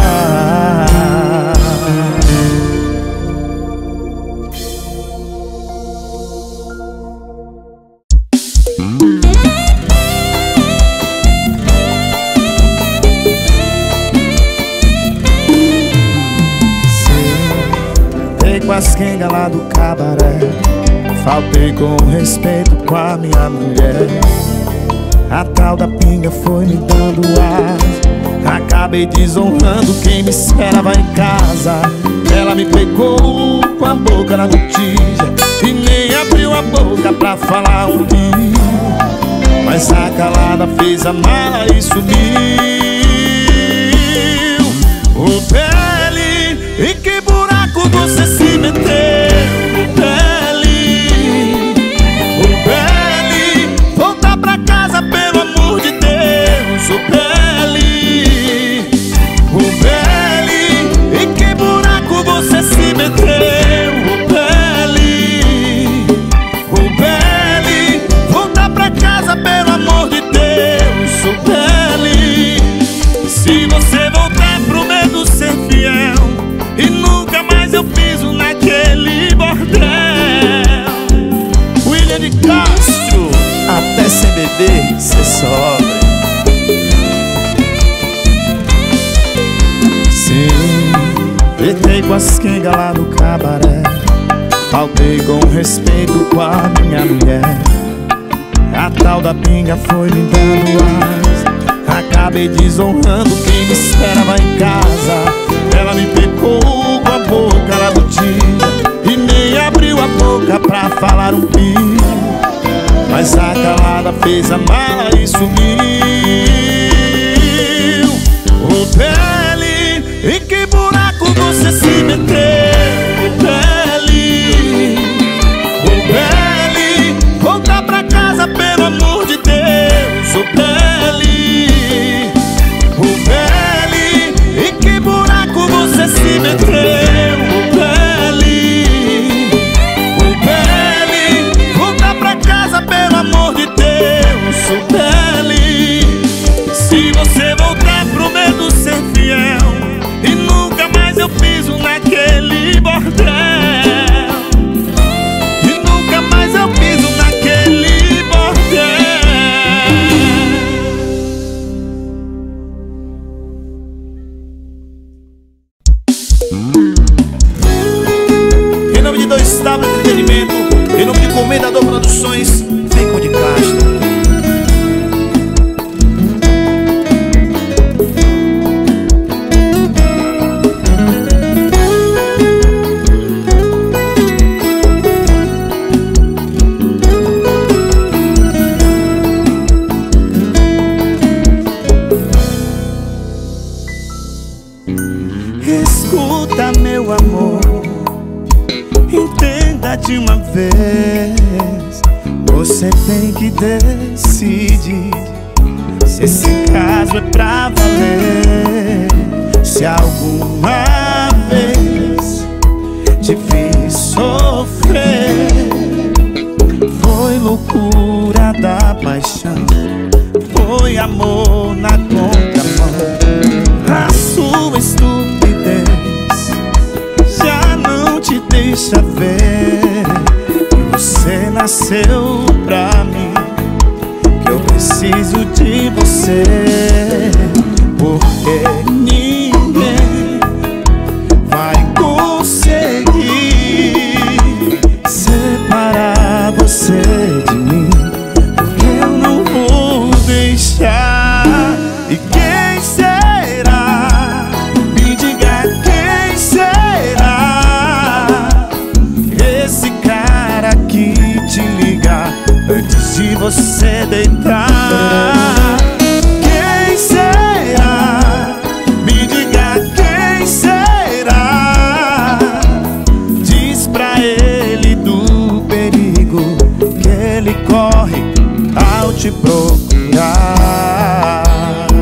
Sentei com as quengas lá do cabaré, faltei com respeito com a minha mulher. A tal da pinga foi me dando ar, acabei desonrando quem me esperava em casa. Ela me pegou com a boca na botija e nem abriu a boca pra falar um rio. Mas a calada fez a mala e sumiu. Ô pele, em que buraco você se meteu? Ô pele, ô pele, volta pra casa pelo amor de Deus. Ô pele, ô pele, em que buraco você se meteu? Ô pele, Tretei com as quengas lá no cabaré, faltei com respeito com a minha mulher. A tal da pinga foi me dando asa, acabei desonrando quem me esperava em casa. Ela me pegou com a boca lá do dia e nem abriu a boca pra falar um pio, mas a calada fez a mala e sumiu. Ô pele, em que buraco você se meteu? Ô pele, ô pele, volta pra casa pelo amor de Deus. Ô pele, ô pele, em que buraco você se meteu? Ô pele, ô pele, volta pra casa pelo amor de Deus. Ô pele, se você voltar, prometo ser fiel e nunca mais eu piso naquele bordel. E nunca mais eu piso naquele bordel. Em nome de Dois Tábuas Entretenimento, em nome de Comendador Produções, Fico de Castro. Escuta, meu amor, entenda de uma vez. Você tem que decidir se esse caso é pra valer. Se alguma vez te fiz sofrer, foi loucura da paixão, foi amor na contramão. A sua estupidez já não te deixa ver que você nasceu pra mim, que eu preciso de você, porque ninguém vai conseguir separar você de mim, porque eu não vou deixar. E quem será? Me diga quem será esse cara que te liga antes de você deitar. Quem será? Me diga quem será. Diz pra ele do perigo que ele corre ao te procurar.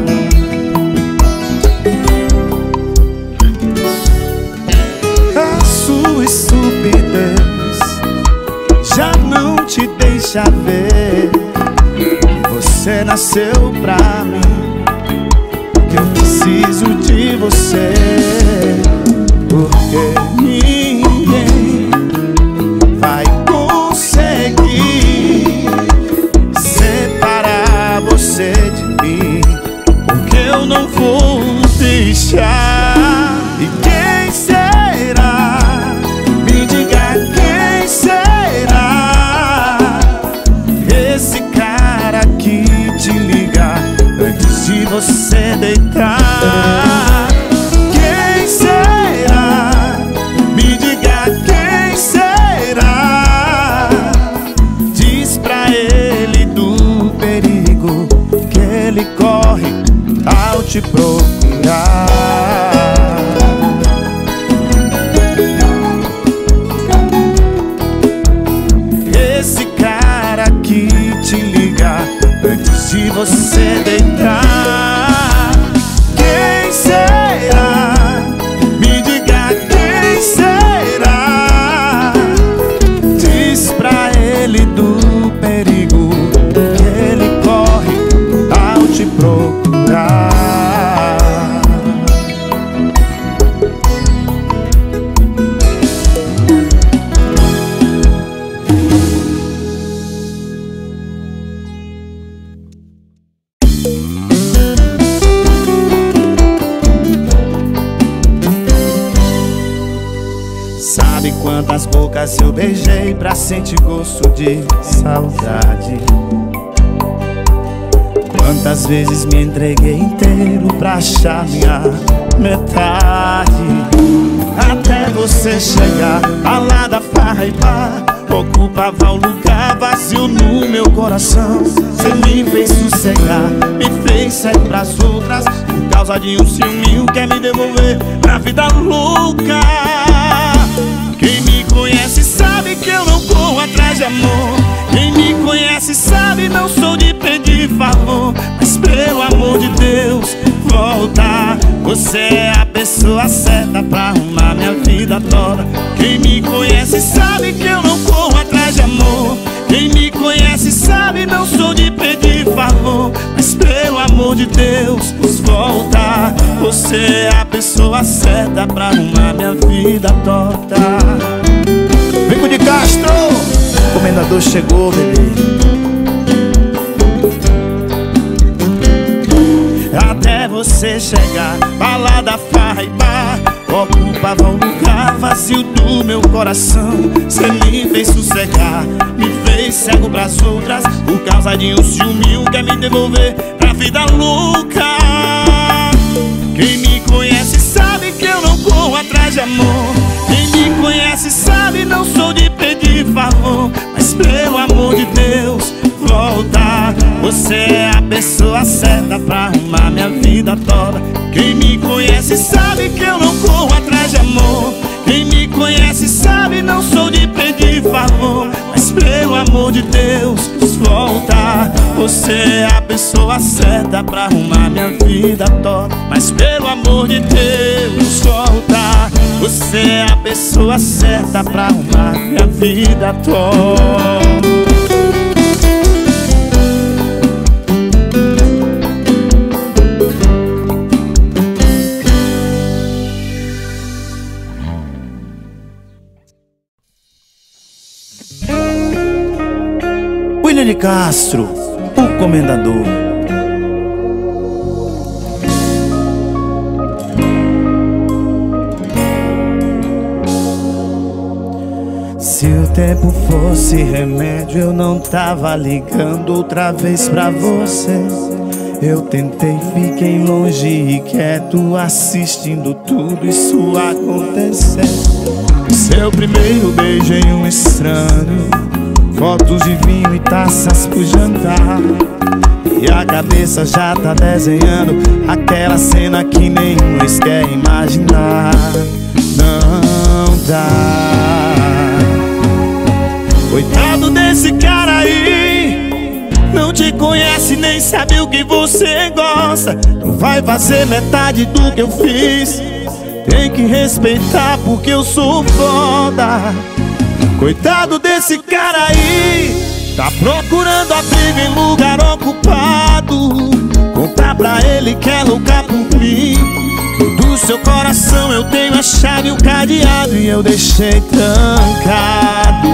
A sua estupidez já não te deixa ver que você nasceu pra mim, que eu preciso de você, porque ninguém vai conseguir separar você de mim, porque eu não vou deixar. E quem será? Me diga quem será esse cara que te liga antes de você deitar. Quem será? Me diga quem será. Diz pra ele do perigo que ele corre ao te procurar. Esse cara que te liga antes de você deitar. Quem será? Me diga quem será. Diz pra ele do perigo que ele corre ao te procurar. Quantas bocas eu beijei pra sentir gosto de saudade. Quantas vezes me entreguei inteiro pra achar minha metade. Até você chegar, balada, farra e bar ocupava um lugar vazio no meu coração. Você me fez sossegar, me fez sair pras outras por causa de um ciúminho. Quer me devolver pra vida louca. Quem me conhece sabe que eu não corro atrás de amor. Quem me conhece sabe, não sou de pedir favor. Mas pelo amor de Deus, volta. Você é a pessoa certa pra arrumar minha vida toda. Quem me conhece sabe que eu não corro atrás de amor. Quem me conhece sabe, não sou de pedir favor. Mas pelo amor de Deus, volta. Você é a pessoa certa pra arrumar minha vida toda. Vico de Castro, o comendador chegou, bebê. Até você chegar, balada, farra e bar ocupava um lugar vazio do meu coração. Você me fez sossegar, me fez cego pras outras por causa de um ciúminho. Quer me devolver pra vida louca. Quem me conhece sabe que eu não corro atrás de amor. Quem me conhece sabe, não sou de pedir favor. Mas pelo amor de Deus, volta. Você é a pessoa certa pra arrumar minha vida toda. Quem me conhece sabe que eu não corro atrás de amor. Quem me conhece sabe, não sou de pedir favor. Mas pelo amor de Deus, volta. Você é a pessoa certa pra arrumar minha vida toda. Mas pelo amor de Deus, volta. Você é a pessoa certa pra arrumar minha vida toda. William de Castro, o comendador. Se o tempo fosse remédio, eu não tava ligando outra vez pra você. Eu tentei, fiquei longe e quieto, assistindo tudo isso acontecer. Seu primeiro beijo em um estranho, fotos de vinho e taças pro jantar. E a cabeça já tá desenhando aquela cena que nenhum ex quer imaginar. Não dá. Coitado desse cara aí, não te conhece nem sabe o que você gosta. Não vai fazer metade do que eu fiz. Tem que respeitar porque eu sou foda. Coitado desse cara aí, tá procurando abrigo em lugar ocupado. Contar pra ele que é louca por mim. Do seu coração eu tenho a chave e o cadeado, e eu deixei trancado.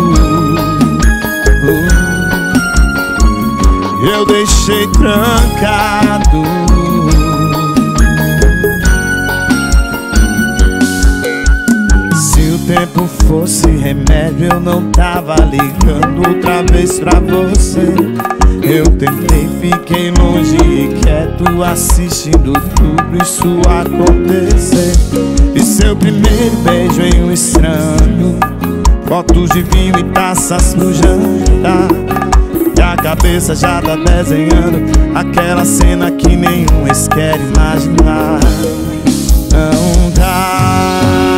Eu deixei trancado. Se o tempo fosse remédio, eu não tava ligando outra vez pra você. Eu tentei, fiquei longe e quieto, assistindo tudo isso acontecer. E seu primeiro beijo em um estranho, fotos de vinho e taças no jantar. E a cabeça já tá desenhando aquela cena que nenhum ex quer imaginar. Não dá.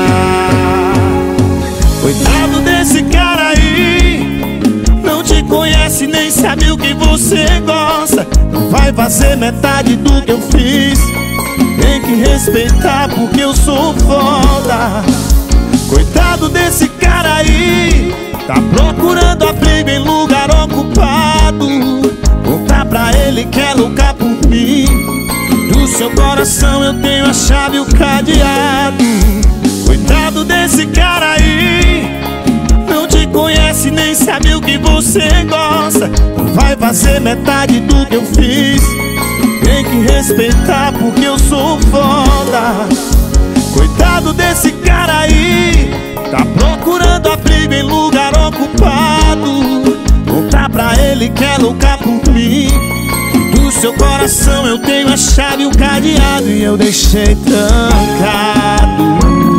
Coitado desse cara aí, não te conhece nem sabe o que você gosta. Não vai fazer metade do que eu fiz. Tem que respeitar porque eu sou foda. Coitado desse cara aí, tá procurando abrigo em lugar ocupado. Contar pra ele que é louca por mim. Do seu coração eu tenho a chave e o cadeado. Coitado desse cara aí, não te conhece nem sabe o que você gosta. Não vai fazer metade do que eu fiz. Tem que respeitar porque eu sou foda. Coitado desse cara aí, tá procurando abrigo em lugar ocupado. Conta pra ele que é louca por mim. Do seu coração eu tenho a chave e o cadeado, e eu deixei trancado.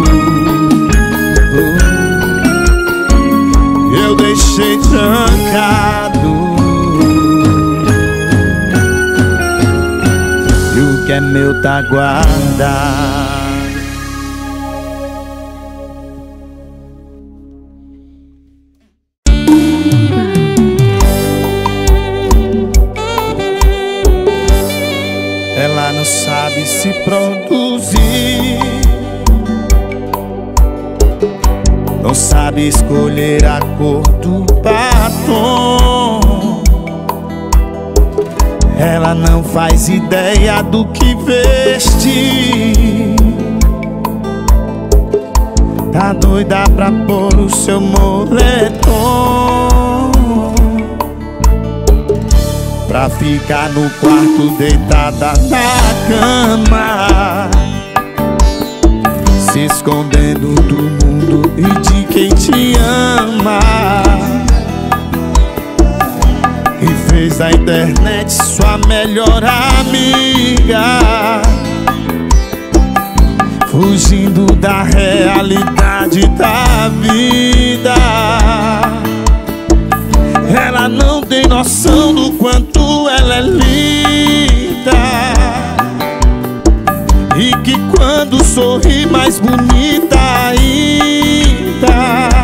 Eu deixei trancado. E o que é meu tá guardado. Ela não sabe se produzir, não sabe escolher a cor do batom. Ela não faz ideia do que vestir, tá doida pra pôr o seu moletom, pra ficar no quarto deitada na cama, se escondendo do mundo e de quem te ama. E fez da internet sua melhor amiga, fugindo da realidade da vida. Ela não tem noção do quanto ela é linda, e que quando sorri mais bonita ainda.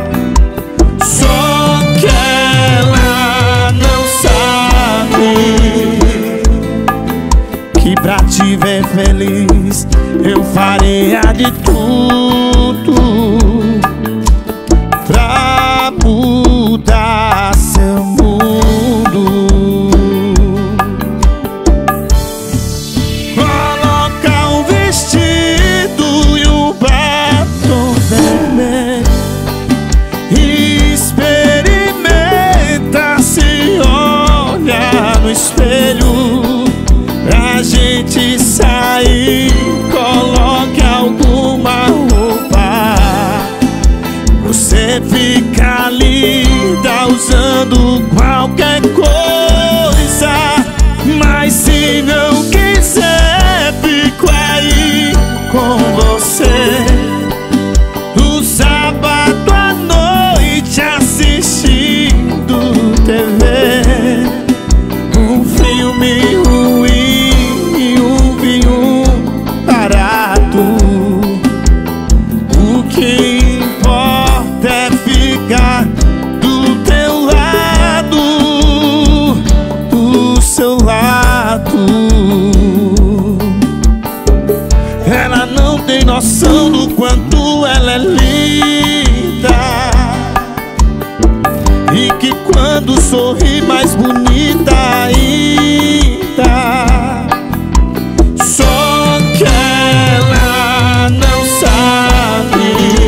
Só que ela não sabe que pra te ver feliz eu faria de tudo pra mudar seu mundo. Coloca um vestido e um batom vermelho e experimenta se olhar no espelho pra gente sair. Coloque alguma roupa, você fica linda usando qualquer coisa. Mas se não quiser, fico aí com você no sábado à noite assistindo T V. Um filme ruim e um vinho barato. O que importa é ficar do teu lado, do seu lado. Ela não tem noção do quanto ela é linda, e que quando sorri mais bonita ainda. Só que ela não sabe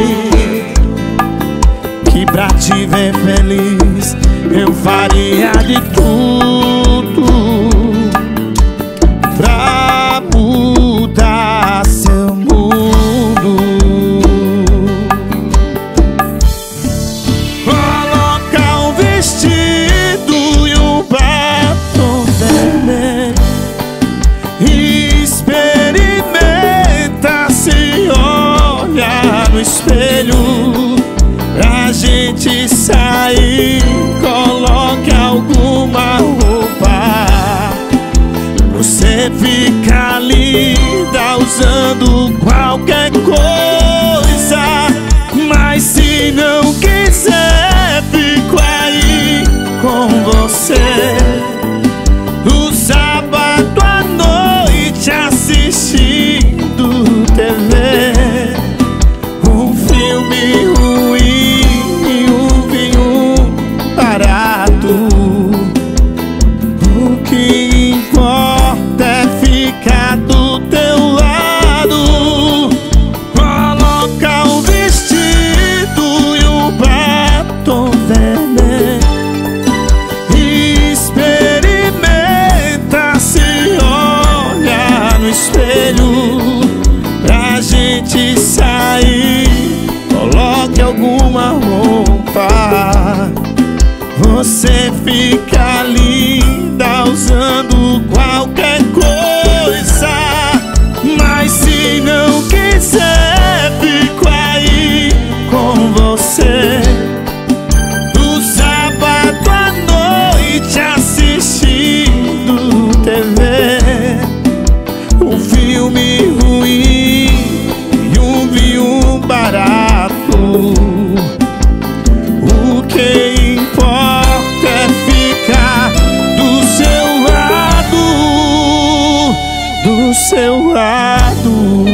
que pra te ver feliz eu faria de tudo pra mudar seu mundo. Coloca um vestido e um batom vermelho e experimenta se olhar no espelho pra gente sair. Coloque alguma roupa, você fica linda usando qualquer coisa. Mas se não quiser, fico aí com você no sábado à noite assistindo T V. Um filme ruim e um vinho barato. O que importa é ficar do teu lado. Coloca um vestido e um batom vermelho e experimenta se olhar no espelho pra gente escapar. Você fica linda usando qualquer coisa, mas se não quiser, fico aí com você. Do sábado à noite assistindo T V, um filme ruim e um vinho barato. O que importa é ficar do seu lado, do seu lado.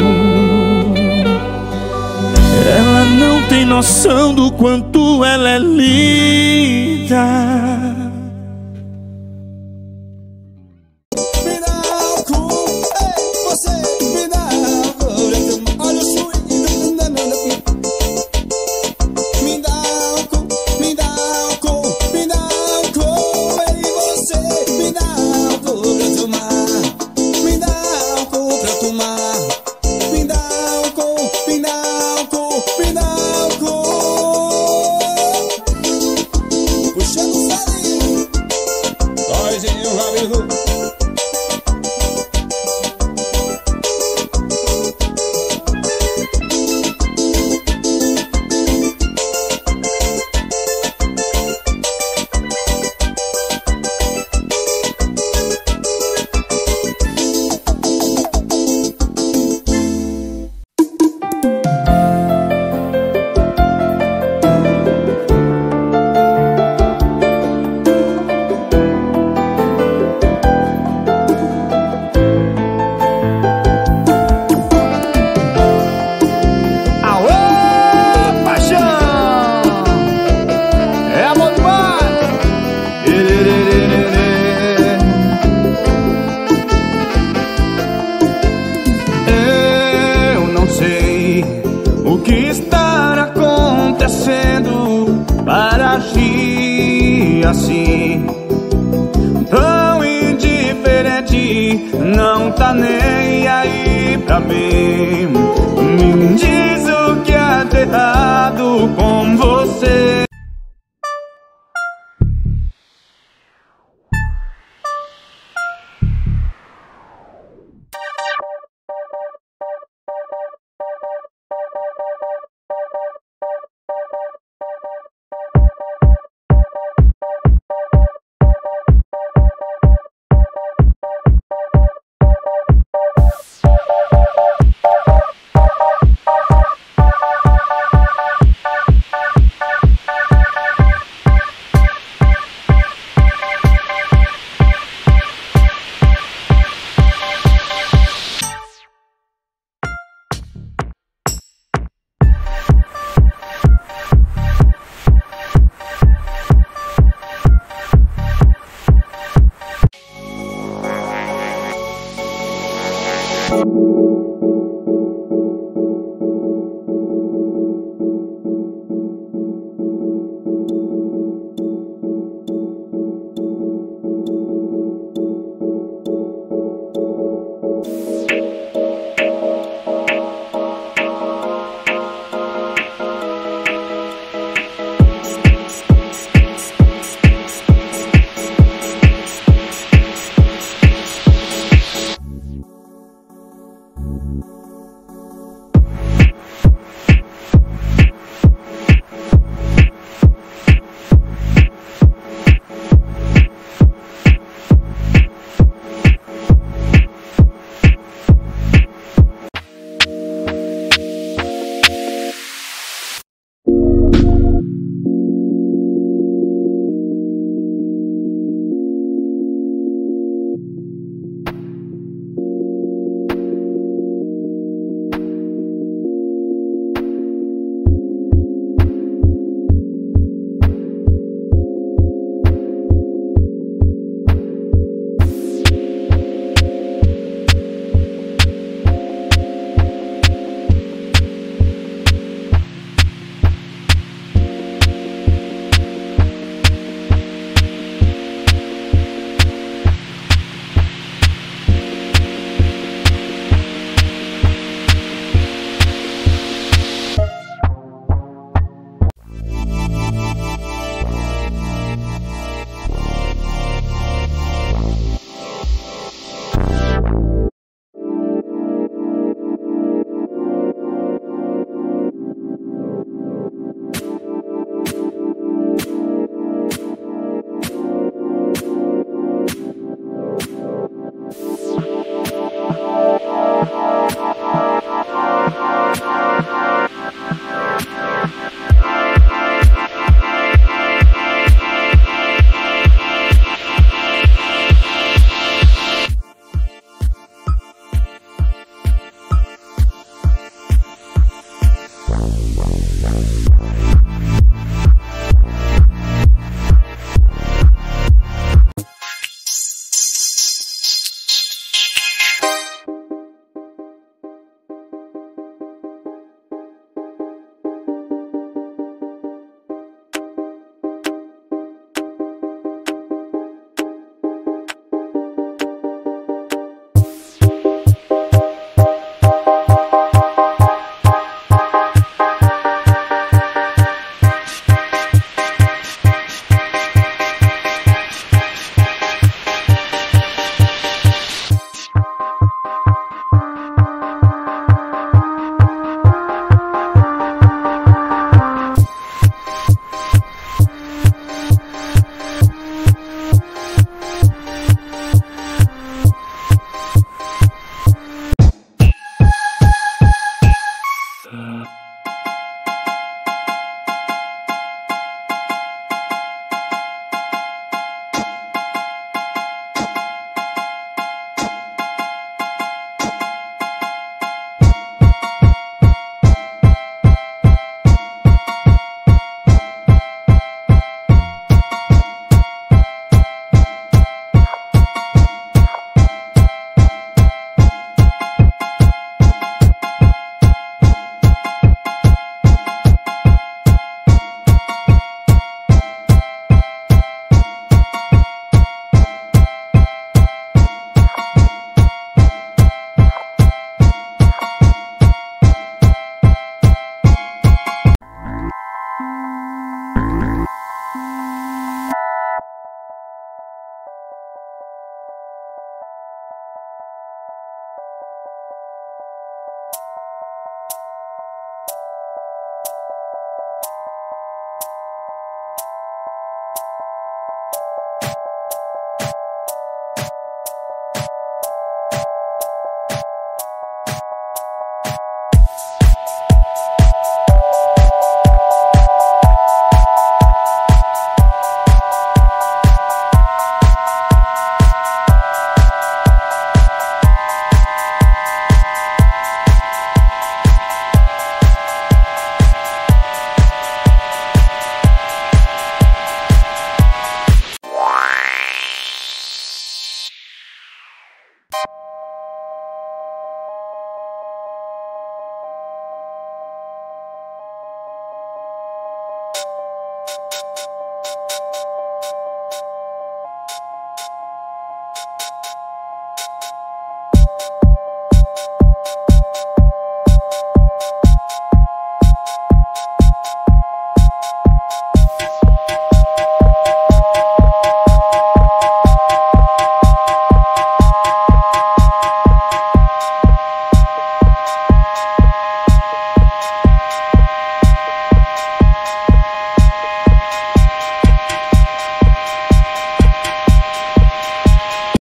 Ela não tem noção do quanto ela é linda. Assim, tão indiferente, não tá nem aí pra mim. Me diz o que há de errado com você.